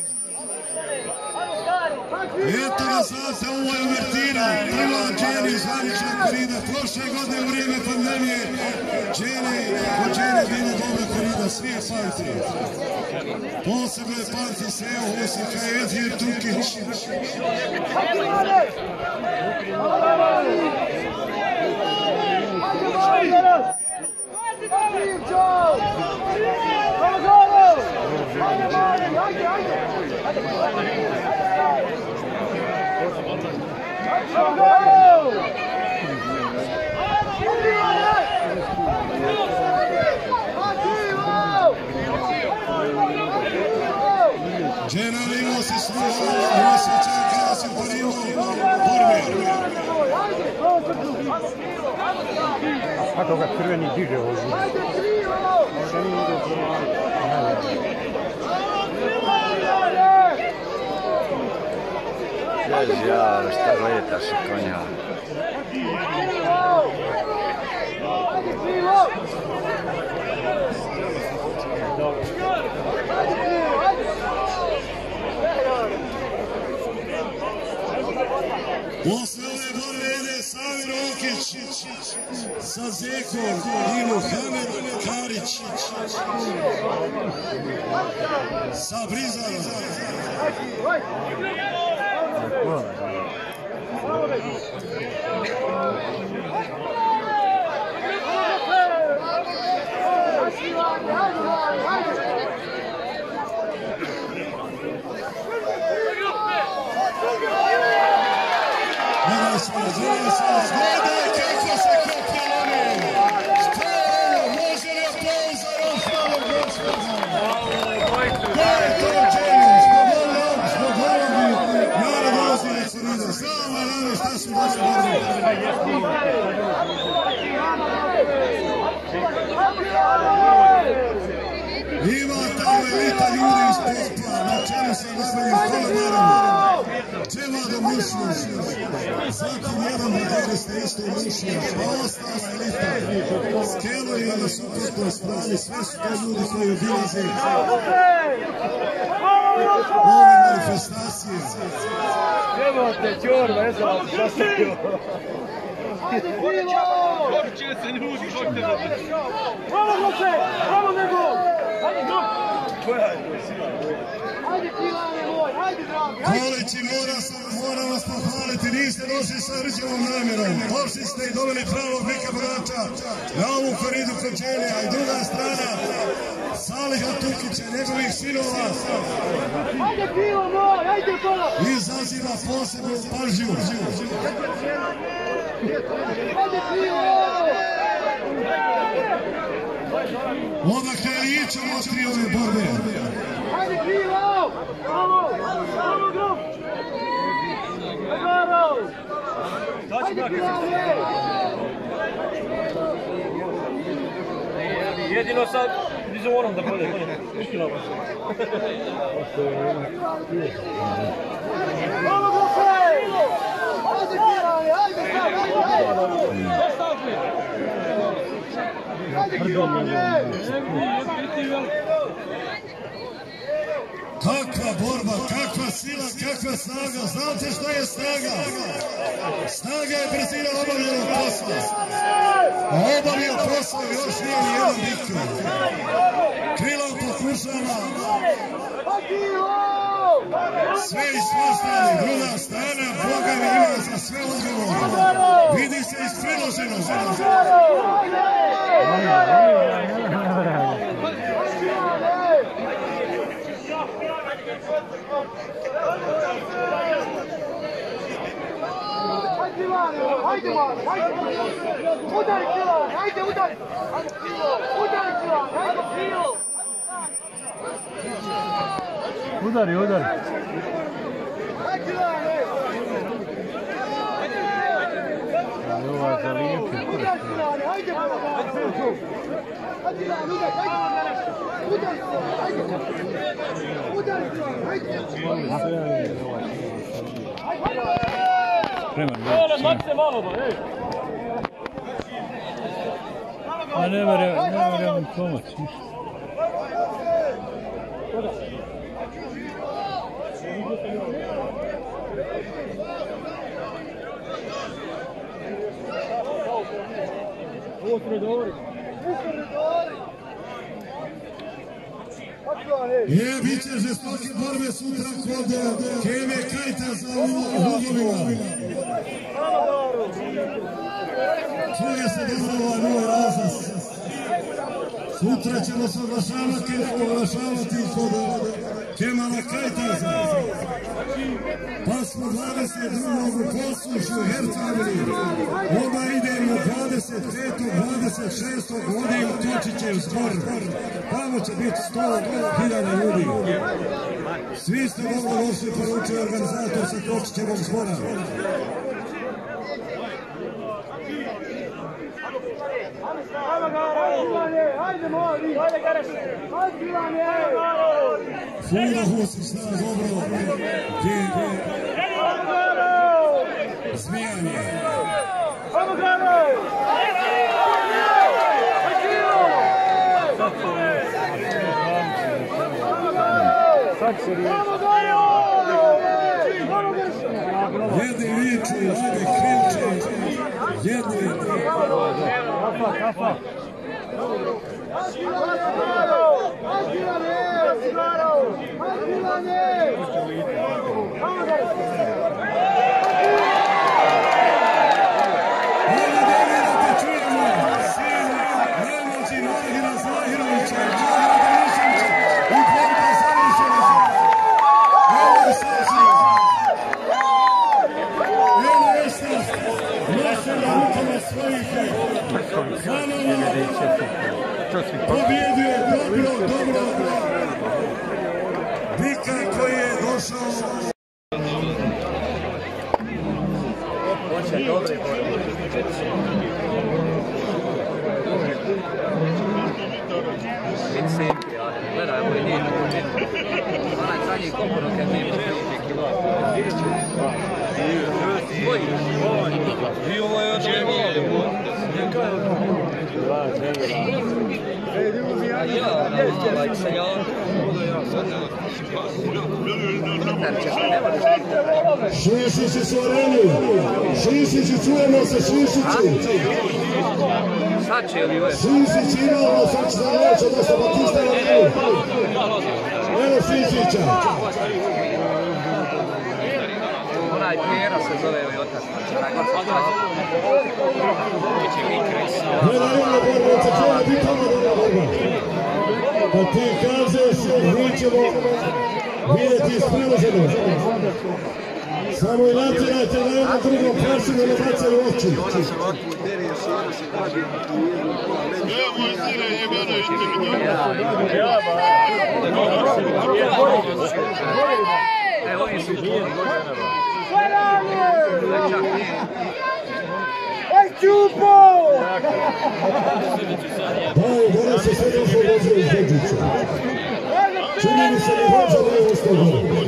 Eto ga znate, ovo je uvertira. Prva Đeni zvanična korida. Prošle godine u vrijeme pandemije Đeni, kod Đene bila dobra korida, svi je fajti. Posebno je pamti se, evo Hosaka Edhir Tukić. Đena Limo se sluša, osjeća krasu porivu borbe. Kako ga crveni diže ovdje? Možda nije ide Ježi, ja, šta gledaš i konja? Posle ove borbe ide Sami Rokić sa Zekom i Muhamed Karić sa Brizanom. Gledaj kako se koplje lomi! Što je ovo? Može li aplauz za Rofalo, gospoda? Da je to Đeni, zbog ovog bi narod ozirec rida. Znamo narod šta su naši borbi. Ima tamo elita ljudi iz popla, na čelu sa najboljim kolomarom. Dževadom Mušlom, zatim jedan modelista isto Mušlom, a ostala elita. Skelo je na suprotnoj strani, sve su to ljudi koji obilaze ove manifestacije. Evo te čorba, ne znam, šta se bilo. Hoće se ljudi, hoće da se. Bravo se, bravo nego! Hajde, go! Hajde, Kilane moj, hajde, dragi! Koleći, moram vas pohvaliti, niste došli sa rđevom namjerom. Došli ste i doveli pravog neka borača na ovu koridu kod Đene, a i druga strana Saliha Tukića, njegovih sinova. Hajde, Kilo moj, hajde, pola! Izaziva posebnu pažnju. Hajde, Kilo! Odakle je Ića oštri ove borbe. Hajde, Kilo! Bravo! Bravo, grup! Bravo! Hajde, Kilane! Jedino sad nizu moram da bude. Istina baš. Bravo, grupe! Hajde, Kilane, hajde, hajde! Hajde, Kilane! Kakva borba, kakva sila, kakva snaga, znate šta je snaga? Snaga je brzina obavljenog posla. A obavio posao još nije ni jedan bitko. Krilom pokušava sve i svostali, druga strana, Boga mi ima za sve odgovor. Vidi se iz priloženog. Hajde, Mare, hajde! Udari, Kilane, hajde, udari! Udari, Kilane, hajde, Kilo! Udari, udari. Hajde, Kilane! Ovo je za lijepi. Udari, Kilane, hajde, Bola! Hajde, Kilane, udari, hajde! Udari, Kilane, hajde! Udari, Kilane, hajde! Ole, makse malo ba, ej! A ne moram, ne moram pomoći. Ovo predori. Je, bit će žestoke borbe sutra kod Keve Kajtaza u Lugovima. Čuje se dobro ovaj moj razas. Sutra ćemo se oglašavati kod Kemala Kajtaza. Pa smo dvadeset drugog u Posušu, Hercegovini. Onda idemo dvadeset petog dvadeset šestog godine u Kočićev zbor. Tamo će biti sto hiljada ljudi. Svi ste dobro došli, poručuje organizator sa Kočićevog zbora. Fura Husi zna dobro gdje zmijanje. Jedni viču, jedni kriče, jedni... Kafa, kafa. Pobjedio dobro, dobro Bika koji je došao. Hoće dobri borbe. Vidi sempi, ali gledaj, ovo je nije dobro. Onaj zadnji kompono kad mi je i ovo je još nije. Šišići su areni, Šišići, čujemo se, Šišići. Sad će li ovo? Šišić imamo, sad će da neće, da se Batista na areni. Evo Šišića. Onaj Pjera se zove ovaj otac. Gleda jedna borba, očekava biti tamo dobra borba. Pa ti kažeš, mi ćemo vidjeti ispriloženo. Samo i natirajte na jednom drugom prašinu ne bacaju oči. E, ovi su Aj, Čupo! Daj, gore se sve došlo dođe iz Beđića. Čini mi se ne hoće da je ostao gore.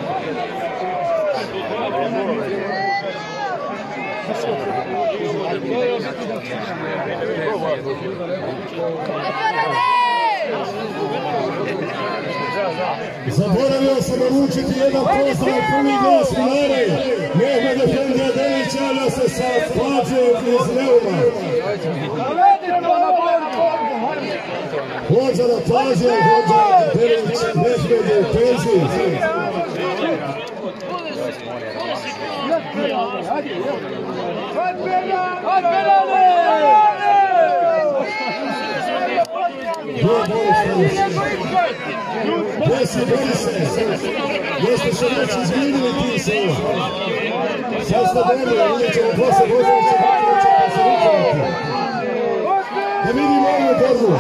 Zaboravio sam naručiti jedan pozdrav prvi glas finale. Mehmed Efendi Adelić javlja se sa Plađe iz Neuma. Vođa na Plađe, vođa Adelić, Mehmed u penziji. Desi, Borise, jeste što neći izvinili ti se. Sad ste dobili, vidjet ćemo posle godine će biti neće pa se vikavati. Da vidimo ovu borbu.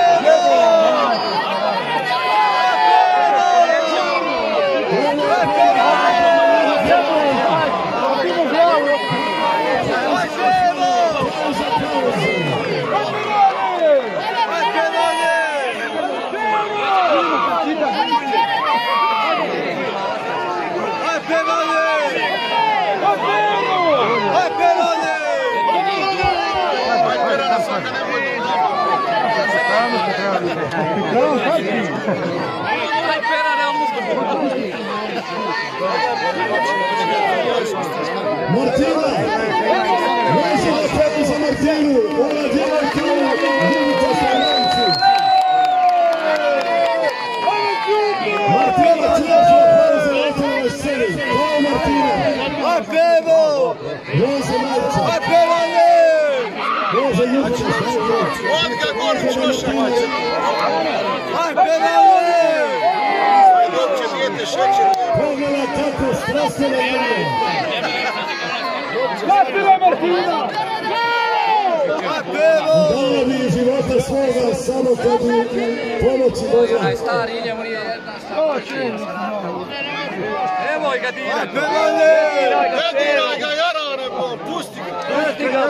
Let's go! Aj pera ne uzme. Martina! Može da peku za Martinu! Ona djevojka u Ljubica Strananci! Martina Čijašva prelazi na otvorenoj sceni! Bravo Martina! Aj pevo! Može Marća! Aj pevanje! Može Ljubčić! Odga Gorić još mače! Aj pevanje! Ljubče dijete šećer! Pogledaj kako strastveno je! Martina Martina! Aj pevo! Dala bi života svoga samo kad bi pomoći Boga. Aj stari, idemo nije jedna stara. Nemoj ga dirati. Aj pevanje! Ne diraj ga, jarane, pusti ga! Pusti ga!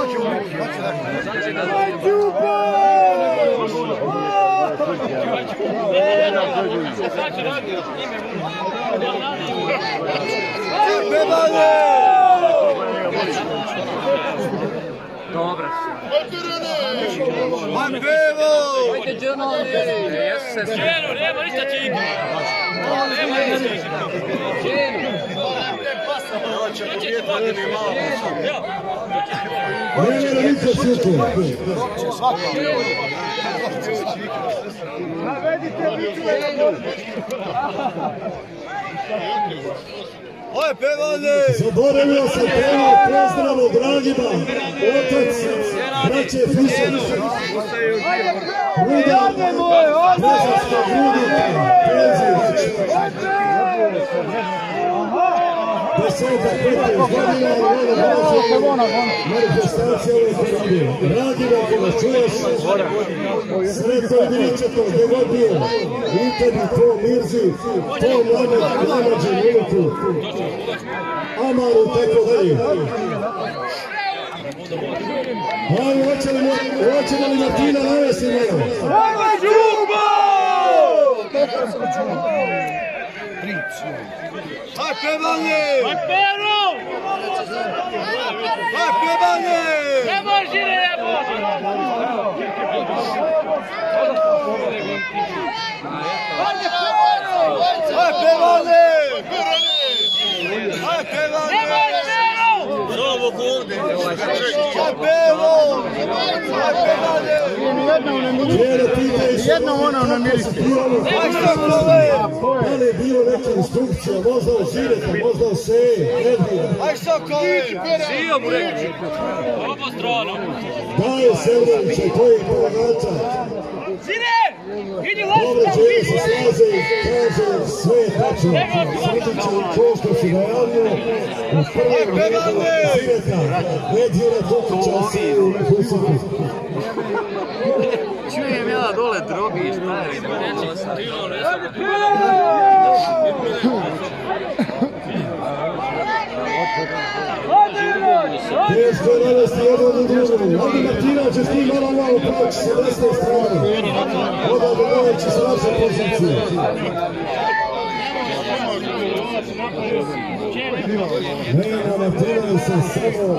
Aj Đubo! Aj pevanje! Dobro. Aj pevo! Ajde dženo, jesu se. Dženo, nema ništa će igra. Nema ništa igra. Dženo. Hoće pobijeti mi malo. Ne mora ništa čuti. Aj pevanje! Zaboravio sam prvo pozdravu dragima, otac, braće Fišer, Ruda, Prezarska Grudika, Prezić, desetak, petnaest godina i ovo dolazi manifestacija ove Karabije. Dragima, ako nas čuješ, sretno i vidjećete gdje god bio, i tebi, tvoj Mirzi, tvoj mlađe Miliku, Amaru, tako dalje. Ajmo, hoćemo li Martina navesti malo? Ajmo Đubo! Aj pevanje! Aj pero! Aj pevanje! Ne može, ne može! Aj pevanje! Aj pevanje! Bravo Borde! Aj pevo! Aj pevanje! Jedna ona u namiriti. Da li je bilo neke instrukcije, možda o živete, možda o seje, Edvija. Aj Sokole! Sio mu reći. Obo strano. Daje Seljevića i tvojih pomagača. Sine! Idi Dobre želje se slaze i kaže sve je tačno. Srediće i Košta su najavio u prvom redu živeta. Edvira Tokića se u Husiku. Čujem ja dole drogi i šta je. Teško je navesti jedan u drugu. Ovdje Martina će s tim malo malo proći sa desne strane. Odavde dojeći sa naše pozicije. Nema Martina se samo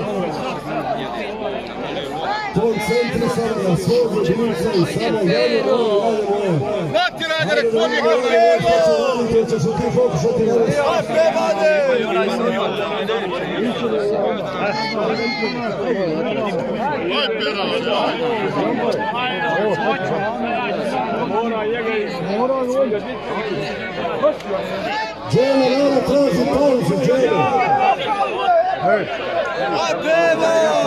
koncentrisana na svog ljubimca i samo jedno ovo dalje moje. Martina, da nek pobjega na evo! Jer će se ti pokušati navesti. Aj pevanje! Aj Džele, Nara traži pauzu, Džele. Aj pevo!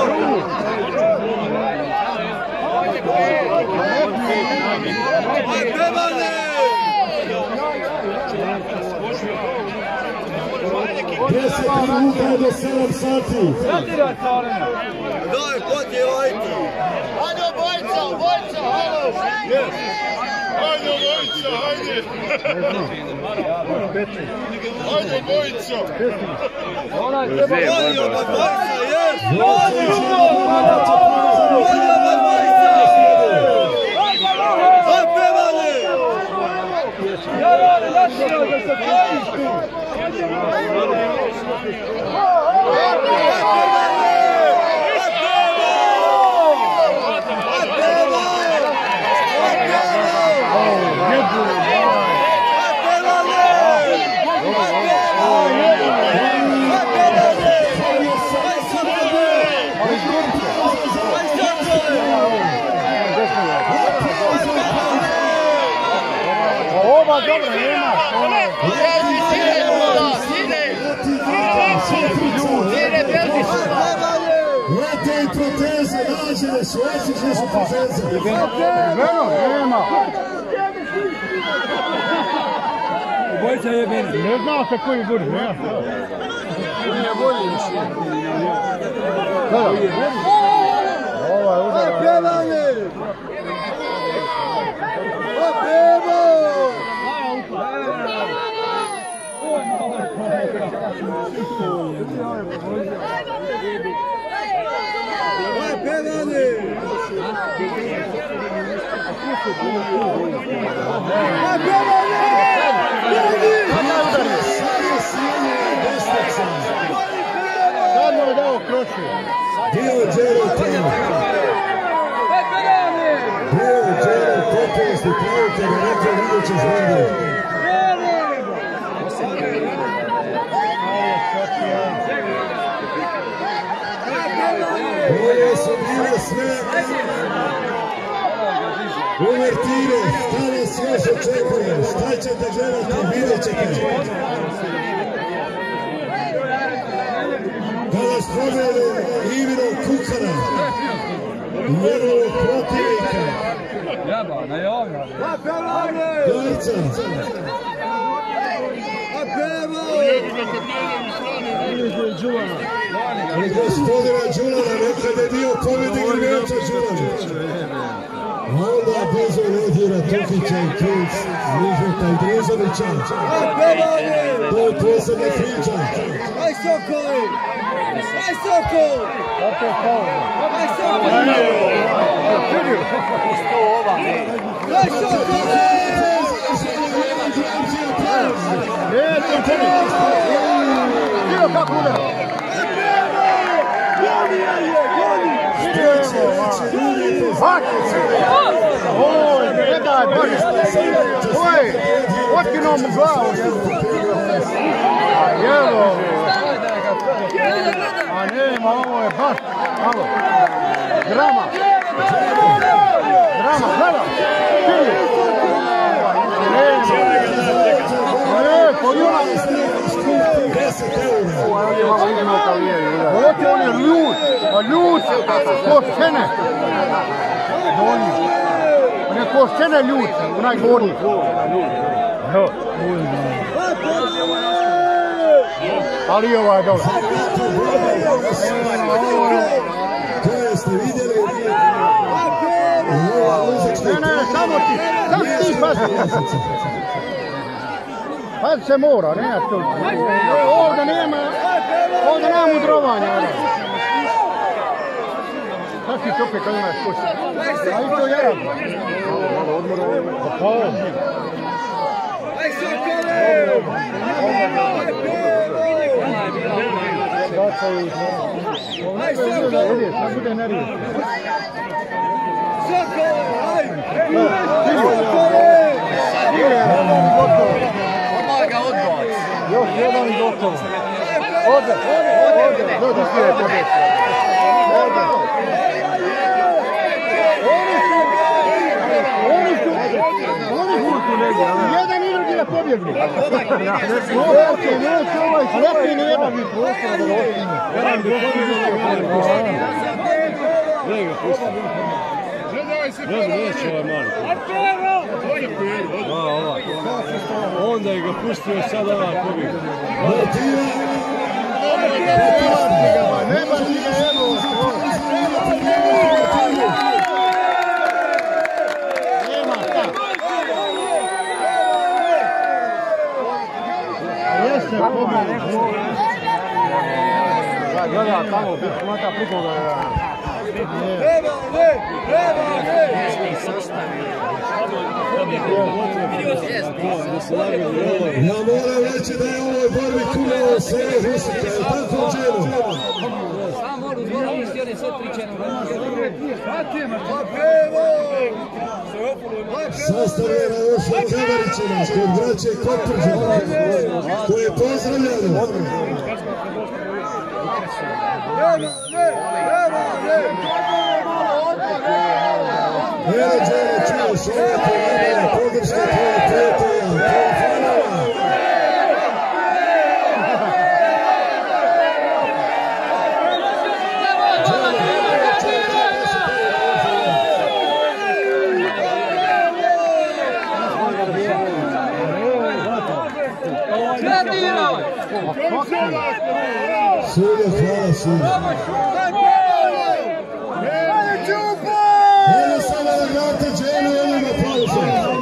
Aj pevanje! Deset minuta je do sedam sati. Daj, potjevajte! Ajde, obojica, obojica, halo! Ajde, obojica, ajde! Ajde, obojica! Ajde, obojica, jes! Ajde, obojica! Aj pevanje! Ja rade, našao da se praviš tu! Aj pevanje! Ova dobra, nema. Lete i proteze, nađene su, otišle su proteze. Jebeno, nema. Bojica je jebeno. Ne znate koji gori, nema. Nije bolji više. Ovo je udar. Pjevanje! Pjevo! Sad mu je dao kroči. Bio je Đero tamo. Bio je Đero popest i pravi kada je rekao vidjet ćeš vende. Ovo su bile sve uvertire, šta vas još očekuje, šta ćete gledati, vidjet ćete. Kada spomenu Ivinog Kukana, njegovog protivnika, Garca. Ali gospodina Đulana, nekada je bio pobjednik Grmeča Đulanić. A onda brzo odjera Tokića i Krić, Nižeta i Drezovića. To je posebna priča. Aj Sokol! Aj Sokol! Aj Sokol! Aj Sokol! Evo kako udara! Goni je, goni! Oj, gledaj, baš! Oj, otkinuo mu glavu! Evo! A nema, ovo je baš, malo, drama. Drama, gleda. E, po juna. Ovo on je ljud, a ljud, ko scene. Donji. On je ko scene ljud, onaj gornji. Evo. Ali ovo je dobro. Koje ste vidjeli? Ne, ne, samo ti, samo ti pazi. Pazi se mora, ne, to. Ovdje nema, ovdje nema mudrovanja. Sad ti opet kad imaš košće. A i to jedan. Malo odmora ovo. Pa ovo. Aj Sokole! Aj Sokole! Sad bude nervio. Sokole! Aj! Sokole! Odmah ga odbac. Još jedan i gotovo. Ode, ode, ode. Dođe ti je pobjeć. Ode. Oni su, oni su, jedan i drugi da pobjegli. Neće, neće ovaj slepni nema mi prostora da ga ostane. Neće ovaj mali. Onda je ga pustio sad ovaj pobjeg. Nema ti ga jedno. Jeste pobjeg. Gleda tamo, biti mata prikoga. Treba, ne, treba, ne. Ja moram reći da je ovoj borbi kunao sve Husika, je tako Đero? Samo moru zvono misli, on je sve pričeno. Sastavljena Ošla Kavarićina kod braće Koprđana, koje je pozdravljeno. Evo Đero, čuješ, ovo je podrška tvoje prijatelja. Sulja, hvala Sulja. Evo sada da grate Dženu, evo ima pauze.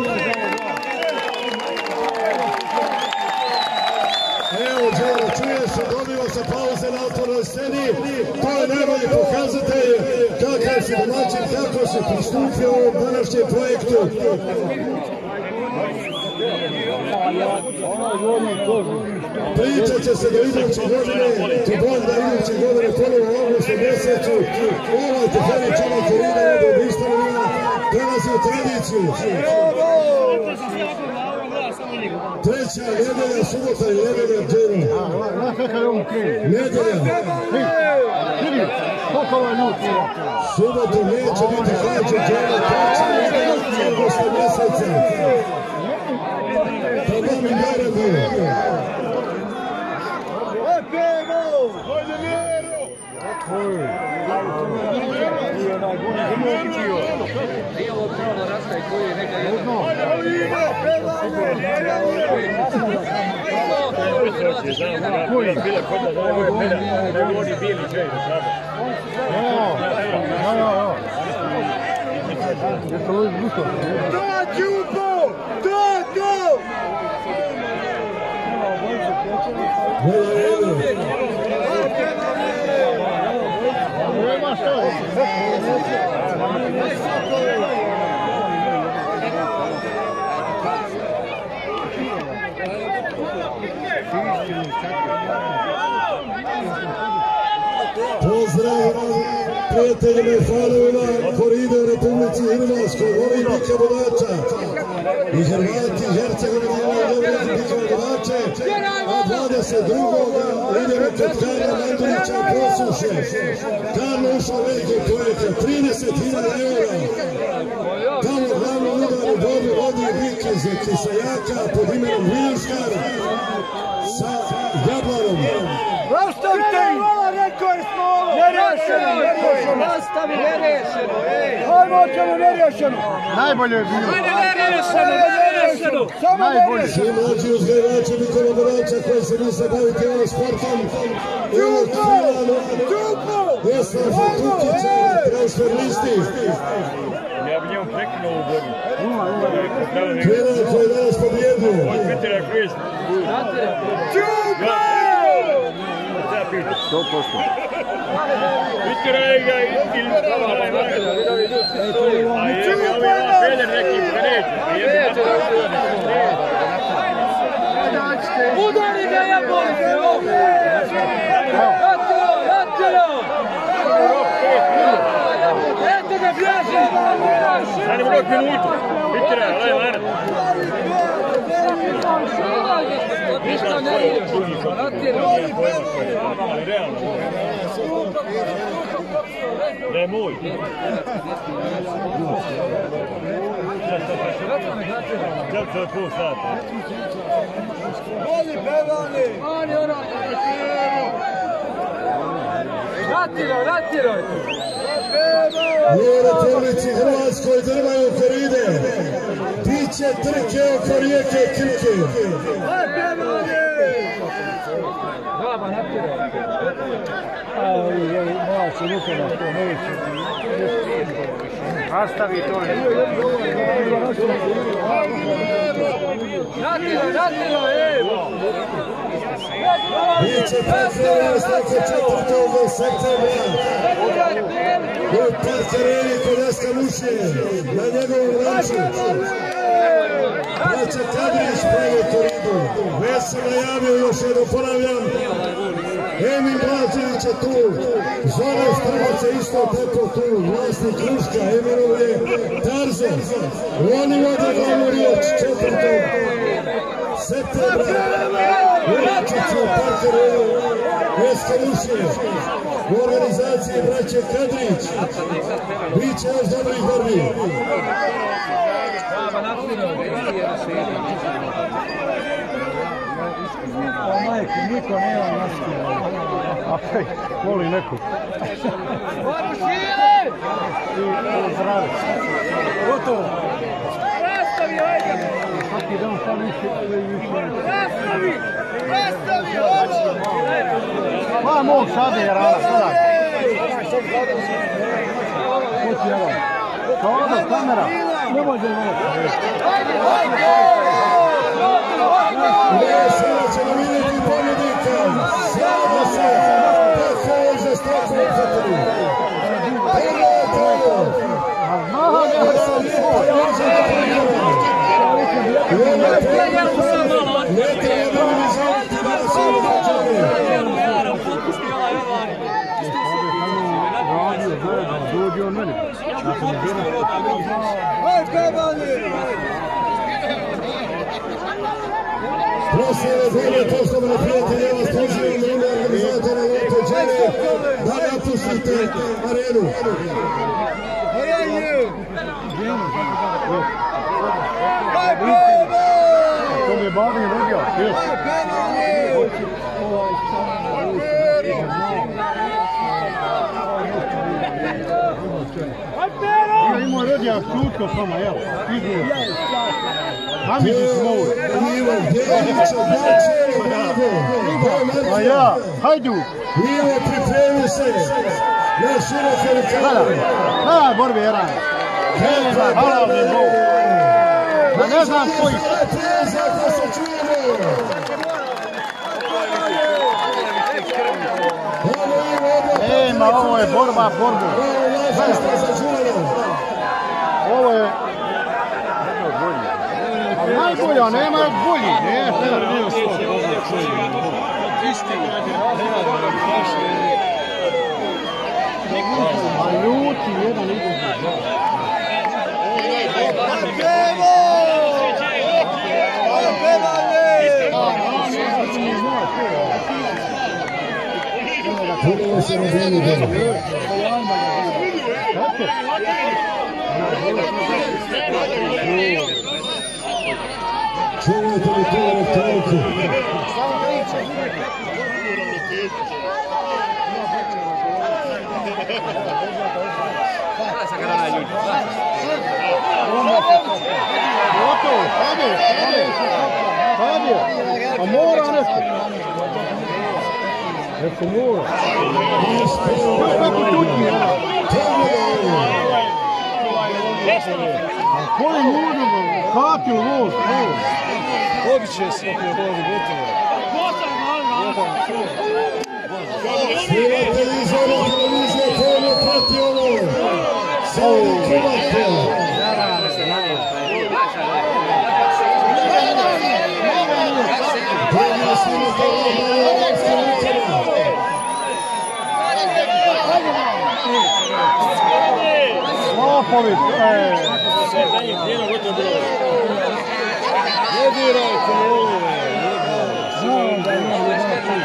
Evo Džena, čuje se, dobiva se pauze na otvornoj sceni. To je najbolji pokazatelj kakav si domaćin, kako se pristupio ovom današnjem projektu. Pričat će se do iduće godine, to bolj da iduće godine ponovo u augustu mjesecu. Ovaj teferi čovjek korida od obištenja prelazi u tradiciju. Treća nedelja, subota i nedelja Džena. Nedelja. Subotom neće biti hlađe Džena, treća nedelja augusta mjeseca. Tamam i naredno. Nije ovo pravo rastaj koji je neka jedna. Koji? Bila kod da ovo je mene, nego oni bili džej da sada. Jo, jo, jo. Jeste li zbuto? Da, Đubo! Da, da! Nema što? Pozdrav prijateljima i fanovima koride u Republici Hrvatskoj, ovih bika bodača. I Hrvati, i Hercegovini imaju dobri bika bodače, a dvadeset drugog idemo kod Karla Mandurića Posuše. Karlo ušao veliki projekat, trideset hiljada eura. Tamo glavno udar u borbi vodi bik iz Kisajaka pod imenom Viljuškar sa Jablanom. Rastavite ih! Rekao je smo ovo! Nerešeno! Rastavi nerešeno! Hajmo ćemo nerešeno! Najbolje je bilo. Hajde nerešeno! Nerešeno! Samo nerešeno! Svi mlađi uzgajivači Nikola Borača koji se misle baviti ovim sportom. Evo Kvilano, Veslan Fatukića, transferlisti. Ja bi njemu prekinuo u borbu. Kvilano koji je danas pobjedio. Od Petra Kriš. Čupa! sto posto. Vitteraj ga ili pravala je a je ga ovaj Peder neki preneće. Udari ga jabolice, ratilo, ratilo! Eto ga bjaže! Sad je rok minutu. Vitteraj, laj, laj. Ništa ne riješ, ratilo! Ali realno. Da je moj. Kako to je pol sata? Voli pevali! Oni ono... Ratilo, ratilo! U Republici Hrvatskoj drmaju koride. Biće trke oko rijeke Krke. Baba, natilo! Moja se ruka na to neće. Nastavi to. Ratilo, ratilo, evo! Biće predsjedno oko četvrtog septembra. U Park Areni kod Jaska Mušije. Na njegovom ranču. Braća Kadrić pravi koridu. Već sam najavio, još jedno ponavljam. Emil Blažević je tu. Zoran Strbac je isto tako tu. Vlasnik Kruška. Emilov je Tarzan. Oni vode glavnu riječ četvrtog septembra. U Račiću u Park Areni. Jaska Mušije. U organizaciji braće Kadrić. Biće još dobrih borbi. Majke, niko nema maske. A fej, voli nekog. Varušile! Zdravi. Gotovo. Rastavi, ajde! Svaki dan pa više. Rastavi! Pa mog sada je rana, gledaj. Hoći jedan. Sada, kamera. Nemoj da imamo. Sada ćemo vidjeti pobjednika. Sada se tako žestoko ucrtili. Prvo prvo. Ne treba mi želiti da se uvađali. Dođi on meni. Prosjeve dole, poštovane prijatelje, vas pozivam na ime organizatora Loto Džene da napustite arenu. To mi je Babin rodio. Ja imao rodija šutko sama, evo. Izgleda. Hamidi Smol. Ivo, Djevića, Dače, Bravo. A ja, hajdu. Ivo, pripremi se na široke rukave. Gleda, gleda borbe Jeran. Nema, hvala mi Bog. Da ne znam koji. Kako se čujemo. Nema, ovo je borba, borba. Ovo je... Najbolje, a nema bolji. Ne, a ljuti jedan ide. Puno se ne želi dobro. Čuvajte li to elektroniku? Gotovo, hajde, hajde, hajde, a mora nešto. Neko mora. Kako tuti, ona? A koji ljudi, kapio voz, voz. Obiće se, ako je vozi, gotovo. Svirate li izvore televizije koje ne prati ovo? Sali Kovate. Dvojno snimate ovo na evropskim rukama. Lopović, ej. Ne dirajte me ovo, Znam da ima jedan put.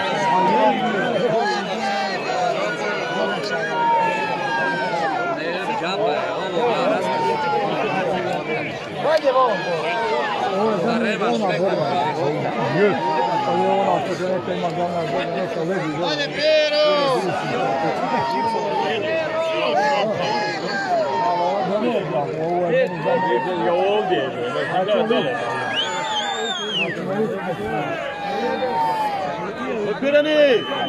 Ovo je za njih ona borba. Jes, ali je ona što se neka ima glavna borba, neka leži zove. Ajde, Pero! Ovo je meni za njih. Ja ovdje, ne gleda dole. Otpirani!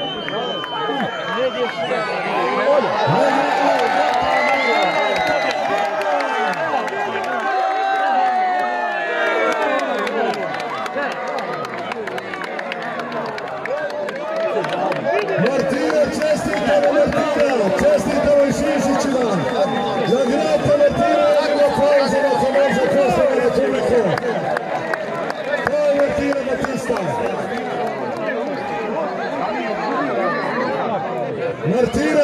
Martina, čestitamo Martina, čestitamo i Šišićima. Nagradite Martina jednog aplauza na komerza Kosova na Republiku. To je Martina Batista. Martina!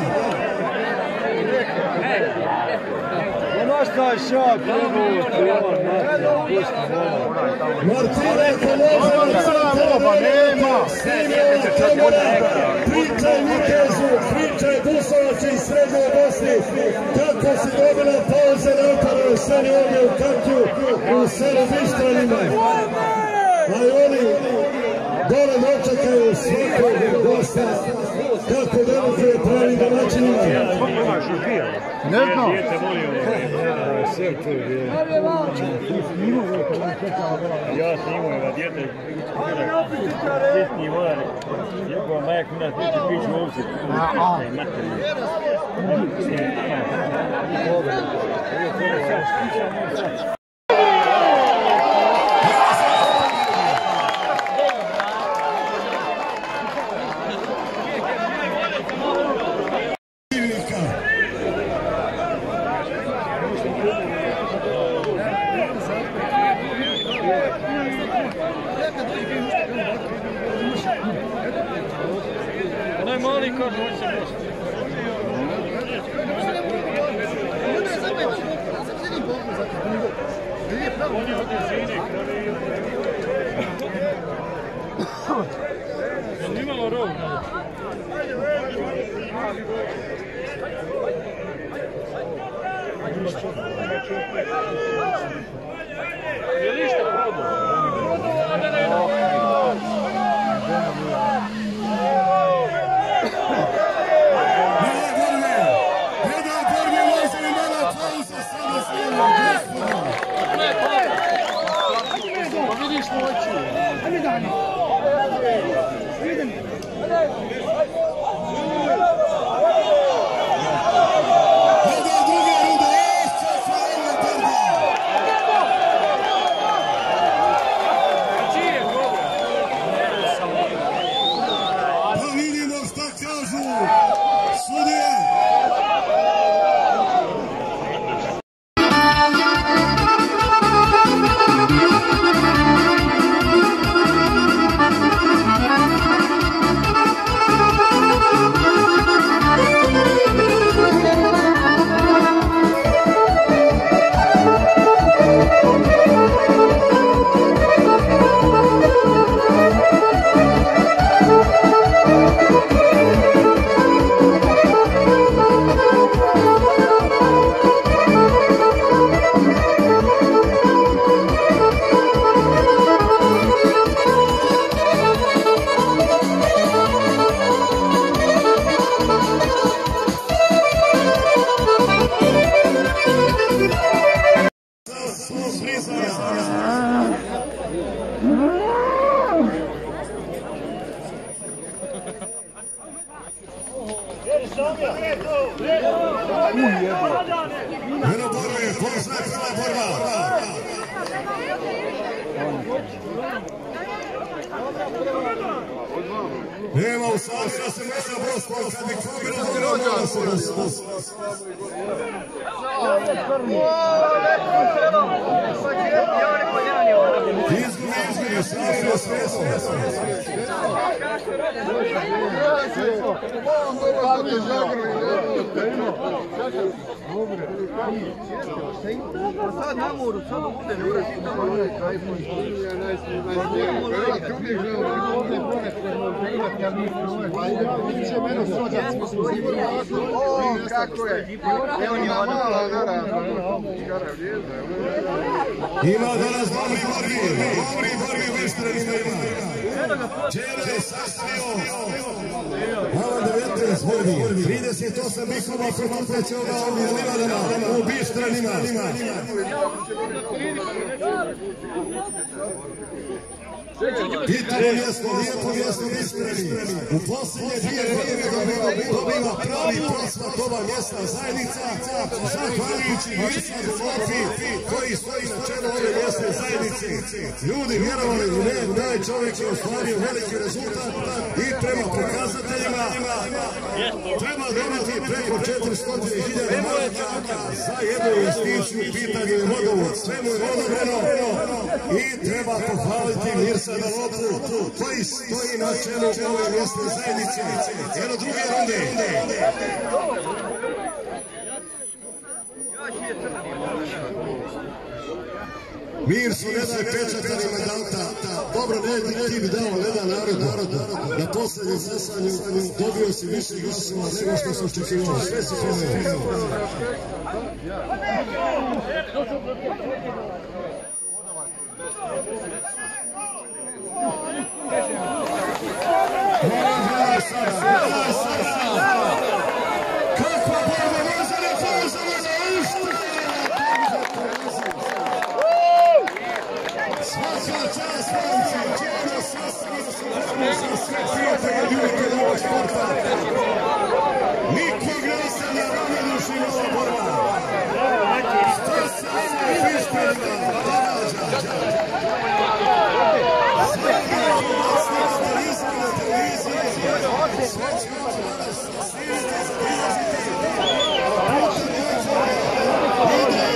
Ostaje šak, Martina je komerza na nema. Pričaj Vitezu, pričaj Dusovači iz Srednje Bosni, kako si dobila pauze na oparove sani ovdje u Kakju, u selu Vištranima. A i oni Dole dočekaju svakog gosta kako velike pravi domaćinima. Ne znam. Ja sam imao jedna djete. Sjetni voda. Njegova majak u nas neće pići ovdje. Onaj mali kaže, hoće se bosti. Je nimalo rov? Je li šta prodao? Eno borbe, poznaje prva borba. Nema u sali, ja se možda Bospol, kad bi kombinao rođa se nas. Izgubi, izgubi, sve, sve, sve, sve. Sad na moru, samo bude ne urazi. O, kako je. Evo ni ona mala, naravno. Ima danas dobri borbi, dobri borbi Vešteranima ima. Čele je sastavio Alan devetnaest borbi, trideset osam bikova protiv ovoga ovdje Livadana u Bištranima. Pitanje mjesto, lijepo mjesto Bištrani. U posljednje dvije godine dobiva pravi prosvat ova mjesta zajednica, zahvaljujući Mirsa Dolofi koji stoji na čelu ove mjesne zajednice. Ljudi, vjerovali ili ne, taj čovjek je ostvario veliki rezultat i prema pokazateljima treba dobiti preko četiristo hiljada maraka za jednu investiciju. Pitanje je vodovod, sve mu je odobreno i treba pohvaliti Mirsa Dolofu koji stoji na čelu ove mjesne zajednice. Jedno druge runde. Mir su nese pečatari medalta. Dobro, ne, ti bi dao jedan narod. Na posljednjem sesanju dobio si više glasova nego što sam očekivao. Sve si krenuo. Thank you. Kakva borba može ne pozove za ušte! Svaka čast momci, čeno sastavno sa sve prijatelje ljubitelja ovog sporta. Nikog glasa na ravnodušima ova borba. Što se sve fišperima događa? Sve prijatelja snimate televizije na televiziji. Sve ćemo danas snimiti, zabilježiti. Putem nečega.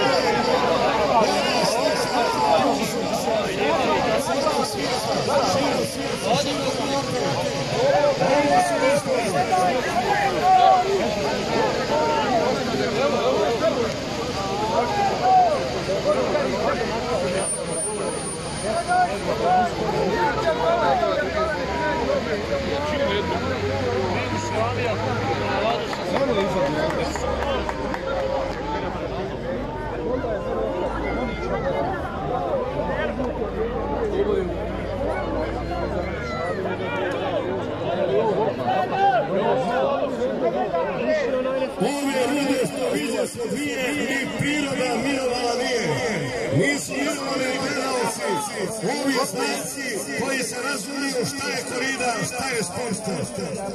Ove rude što vidje se dvije, ni priroda mirovala nije. Nisu mirovali ni gledalci, ovi znanci koji se razumiju šta je korida, šta je sport.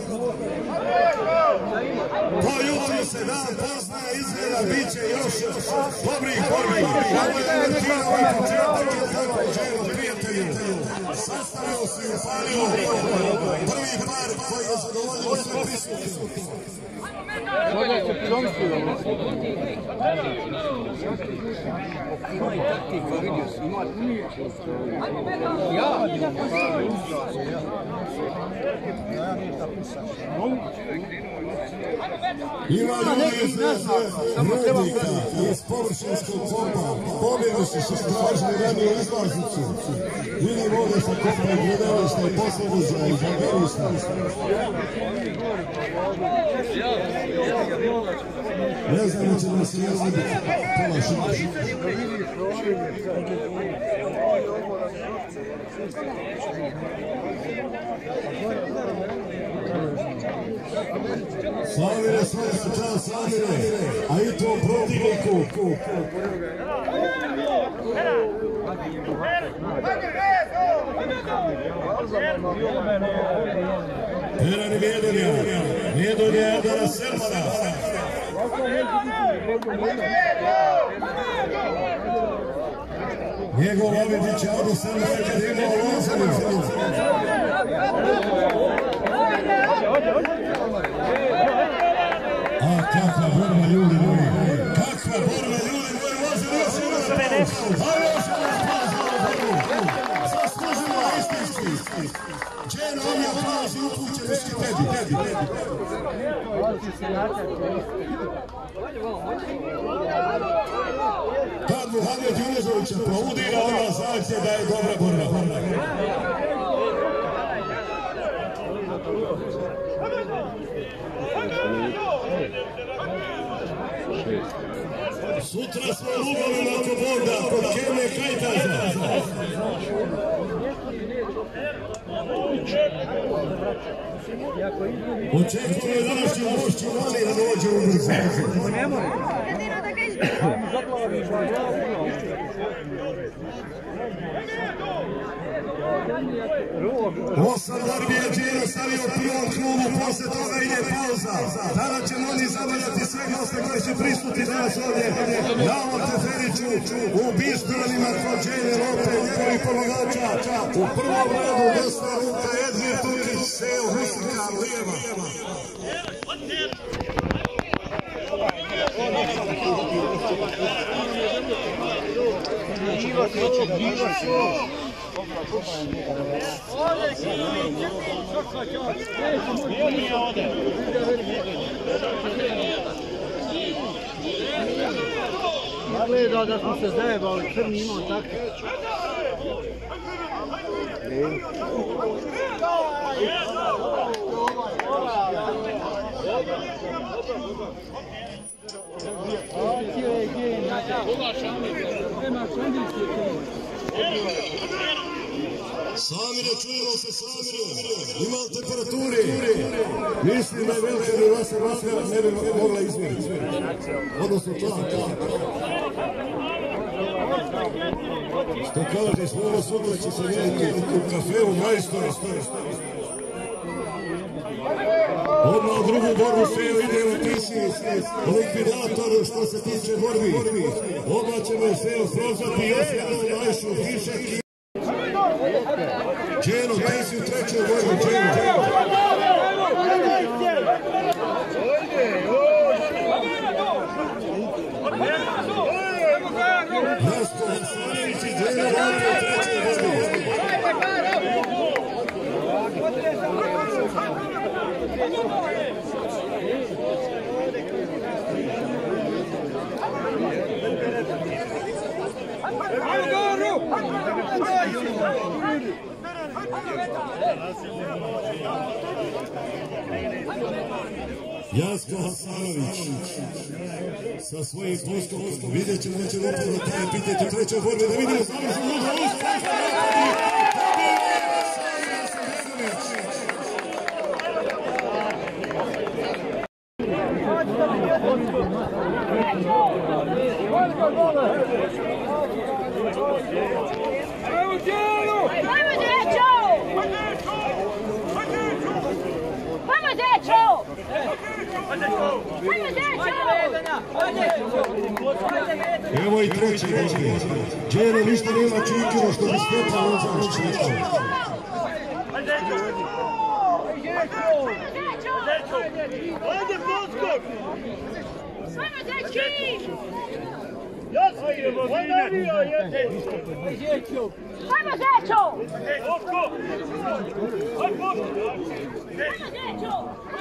Po jutru se dan poznaje, izgleda, bit će još dobrih borbi. Ovo je Martinovo i početak je tako ženo prijatelju. Sastavio se i upalio prvi par koji je zadovoljio sve prisutne. Pogledajte pionski da mu se. Ima i taktika, vidio si, ima ja. Ima ljudi iz Rudnika, iz površinskog kopa, pobjegli su što stražili ranije izlaznicu. Vidim ovdje sa kopa i gledališta i posljedica i zagraništa. Ne znam da će da se izvoditi pola šuti. Slavire, svaka čast, Slavire, a i to protivniku. Perani Vjedonja, Vjedonja Erdara Selmana. Njegov objednić je Ado Selmana kad je imao Lozanu. A kakva borba ljudi moji, kakva borba ljudi moji, može li još ima spaz? A još ima spaz za ovu borbu. Zaslužimo istinski. Dženo on je plaži upućen u Skipedi. Tad Muhammed Junezovića proudira ona zahtje da je dobra borba. Sutra smo lubavima oko Borda, kod Kevne Kajtaza. Očekujemo je današnju mošću mali da dođe u brzo. Osam borbi je Džino stavio u prvom klubu, posle toga ide pauza. Tada ćemo oni zabavljati sve goste koji će prisutiti danas ovdje na ovom Teferiću u bistronima kod Džene Lope i njegovih pomagača. U prvom redu desna ruka Edvir Tukić, Seo Husika, lijeva. Gleda da smo se zajebali, crni imao tako. Samire, čujemo se, Samire, ima li temperaturi? Mislim da je velika da vas maska ne bi mogla izmjeriti. Odnosno tlak, tlak. Što kažete, smo sutra će se vidjeti u kafeu Majstora. Odmah u drugu borbu sve idemo, ti si likvidator što se tiče borbi. Odmah ćemo sve prozvati još jednom Majšu Fišak. Dženo, ti si u trećoj borbi, Dženo. Nasko Hasanović i Dženo Vante u trećoj borbi. Jasko Hasanović sa svojim poskopom. Vidjet ćemo da će lopati na taj epitet u trećoj borbi. Da vidimo sami se možda uspjeti. Evo i treći borbi. Dženo ništa nema čikiro što bi stepao on za čikiro. Ajde, poskok! Samo dečki! Jasno, odavio jete! Samo dečo! Poskok! Ajde, poskok! Samo dečo!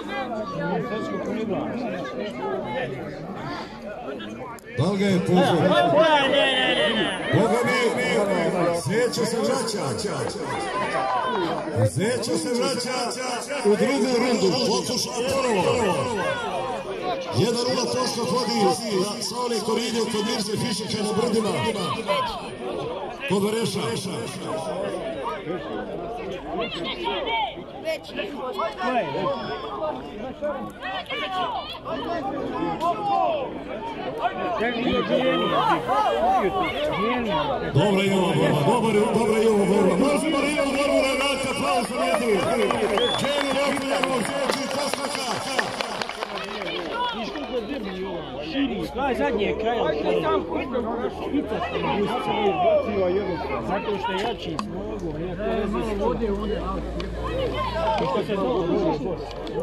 Da li ga je pozor? Boga mi, Zećo se vraća. Zećo se vraća u drugu rundu. Pokuša ponovo. Jedan nula poskok vodi sa onih koridija kod Mirze Fišika na brdima. Kod Vereša. Dobra je ova borba, dobra je ova borba. Možemo li imamo borbu na vrata, aplauzom jednu. Dženi Rokuljanov, Zeći Poskaka. Kaj zadnji je kraj, špica se ne gusti, zato što je jači s nogom, je malo vode ovdje, što se zove vode.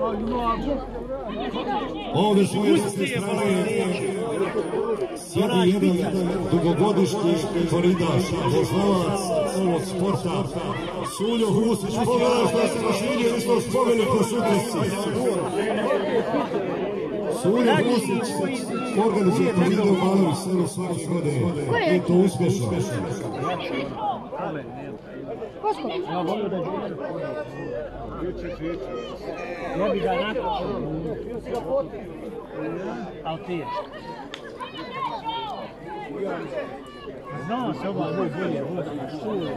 Ovdje su ove desne strane sjedi jedan dugogodišnji koridaš, poznavac ovog sporta, Suljo Husić. Pogledaj što se rašvidio, mi smo spomenik po Sutrici. Suljo Husić organizuje koridor Malović selu svake godine i to uspješno. Ja volio da je ja bi ga nakon ali ti je znao se ova ovoj bolje bolje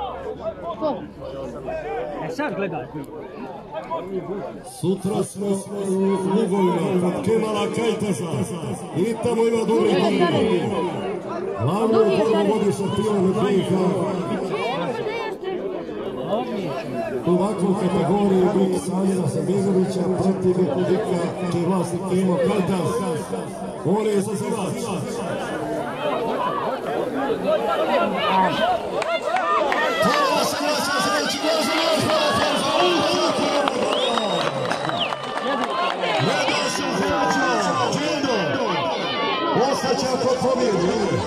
e sad gledaj sutra smo u Lugojima kod Kemala Kajtasa i tamo ima dobri koridor. Glavno prvo vodi šampion B iH u ovakvu kategoriju Bik Sanjina Sabezovića protiv Republika čiji je vlasnik Kemo Kajtas. On je izazivač. Hvala se vraća za reći Gozina, hvala za utakvu. Gleda se vraća, Džendo. Ostaće po pobjedi.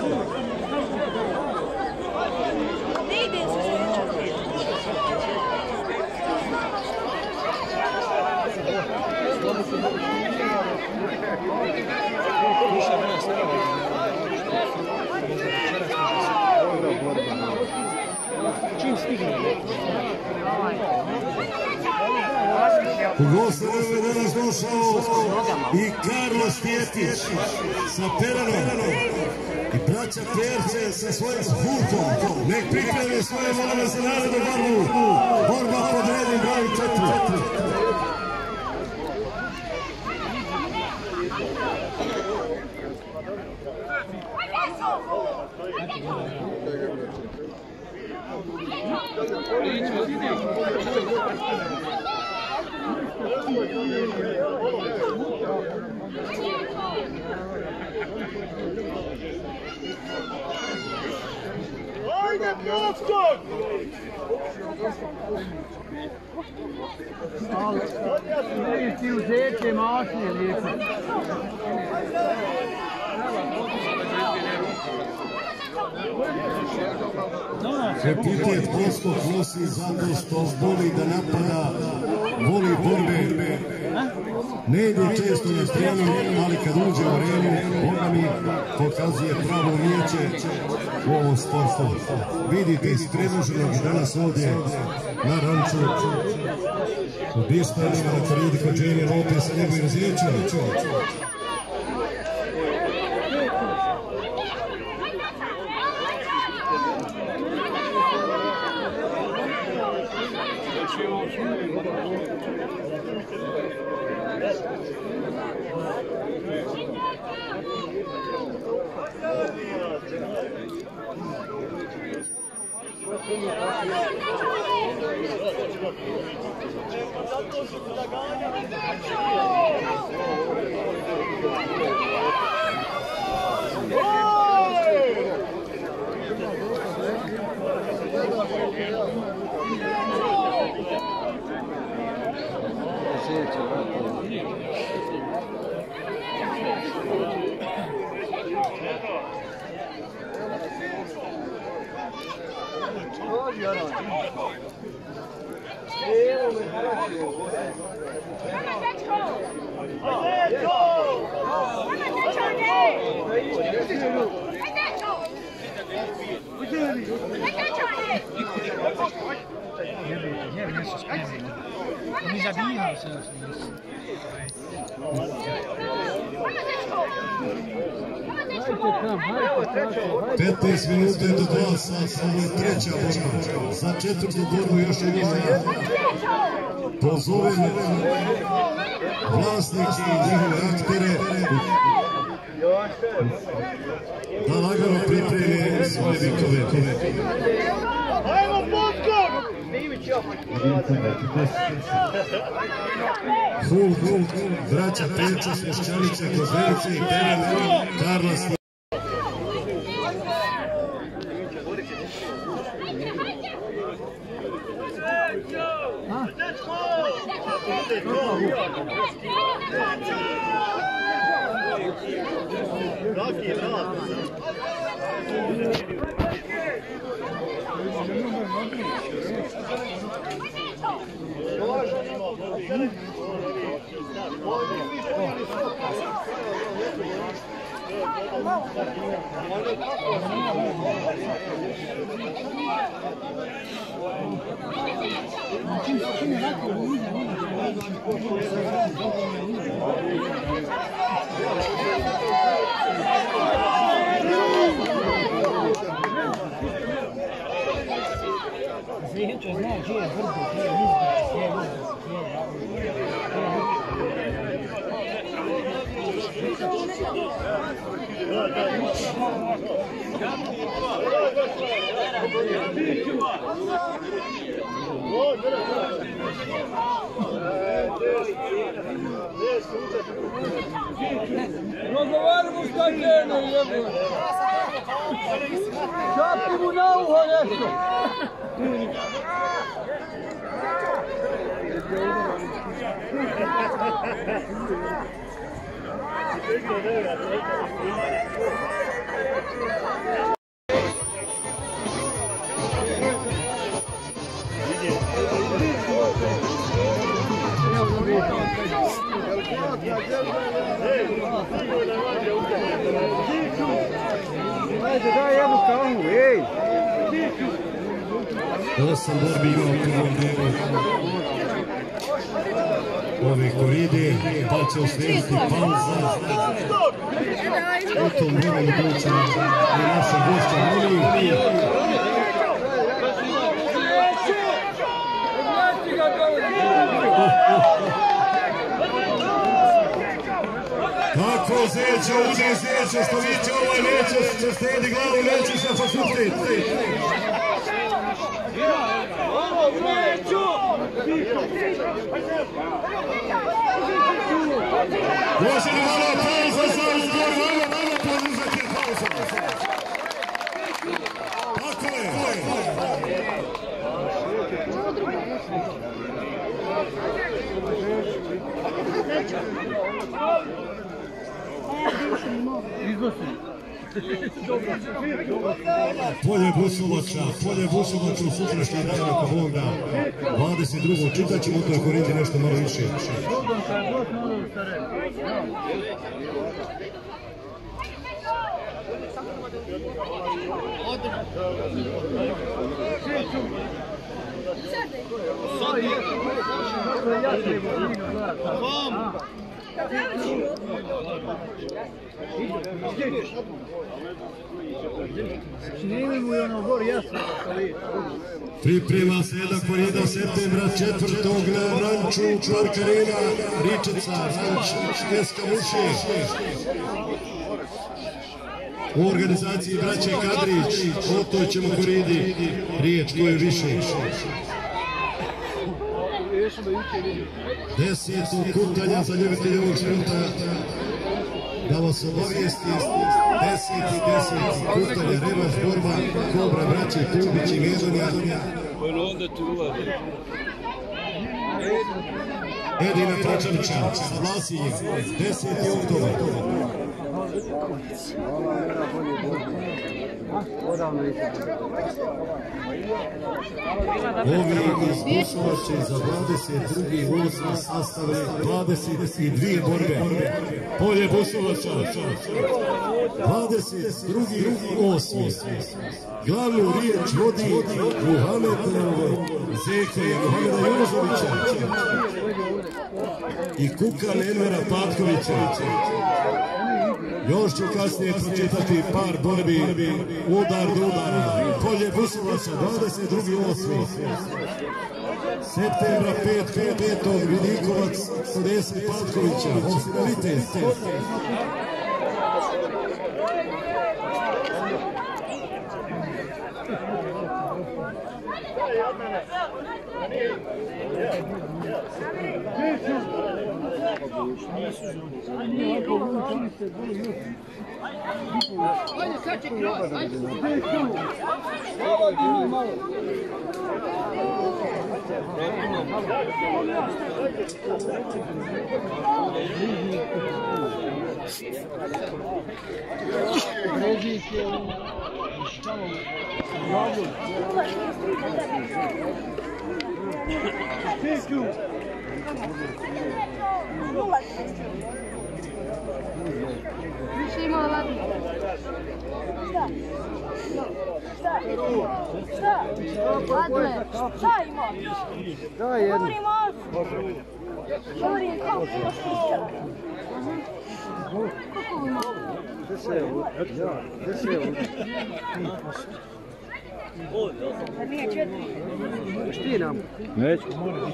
Čim stigne? U gostu je danas došao i Karlo Stjetić sa Peranom i braća Perce sa svojim Hulkom. Nek pripreme svoje volane za narednu borbu. Borba pod rednim brojem četiri. Ajde, Ploskog! Ne ti uzete mašnje lijepo. Epitet Ploskog nosi zato što voli da napada, voli borbe. Ne ide često na stranu, ali kad uđe u arenu, Boga mi pokazuje pravo umijeće u ovom sportu. Vidite iz predloženog danas ovdje na ranču u Bištanima na koridi kod Dženija Lopez sa njegovim zječom. Mi zabijao se još nisu. petnaest minuta do dva sata, ovo je treća borba. Za četvrtu borbu još je jedna. Pozovem vlasnike i njihove aktere da lagano pripreme svoje vikove. Ajmo, Ploskog! Hulk, Hulk, braća Peča, Smješćanice, Kozlenice i Peran, Karla Stjetić. Zvijeća zna gdje je brdo, gdje je izbor, gdje je uzbor, gdje Razgovaramo šta krene, jebo. Šapi mu na uho nešto. Ajde, daj jednu kahu, ej! Osam borbi ima u prvom delu. ove koride, pa će uslijediti pauza. U tom vremenu doći i naša gošća Moni. Kako Zeđo, uđe Zeđo, Stoviće, ovo je neće, stedi glavu, neće se posutiti. Može li malo pauza za izbor, malo, malo poduzeti pauza. Tako je. Polje Busovača, polje Busovača u sutrašnji dan ako Bog da. dvadeset drugog čitat ćemo to koriti nešto malo više. Priprema se jedna korida septembra četvrtog na ranču Čvarkarina, Ričeca, ranč Šteska Muše. U organizaciji braće Kadrić, o toj ćemo koridi riječ koju više. Desetog kutanja za ljubitelje ovog sporta. Da vas obavijesti, deset i deset kutanja, revanš borba, Kobra, braće Tubić i Medonja. Edina Tračanića sa Vlasinjem, deseti oktobar. Ovi iz Busovače za dvadeset drugi osmi sastave dvadeset dvije borbe. Polje Busovača, dvadeset drugi osmi. Glavnu riječ vodi Muhamed Zeke, Muhameda Jozovića i Kukan Envera Patkovića. Još ću kasnije pročitati par borbi, udar do udara. Polje Busovača, dvadeset drugi osmi. Septembra petog Vidikovac, Deset Patkovića, Ofinalitet. Više imala ladno. Šta? Šta? Šta? Ladne. Šta ima? Daj jednu. Govorim osam. Govorim koliko ima špičara. Koliko ima? Deset evo. Deset evo. Da nije četiri. Šti nam. Neću.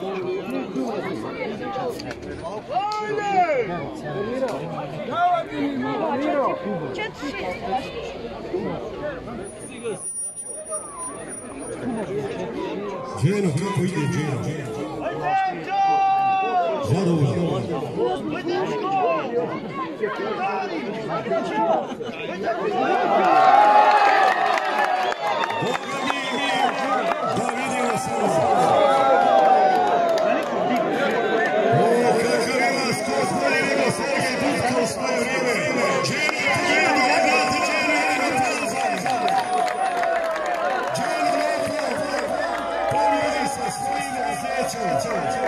Četiri, šest. Dženo, kako ide Dženo? Zadovoljno. Da vidimo samo. O, kakav je vas, ko zbolje nego Sergej Budka u svoje vrijeme. Dženo, Dženo, odvrati Dženo, jedina pauza. Dženo, lepo, pobjedi sa svojim Zećom.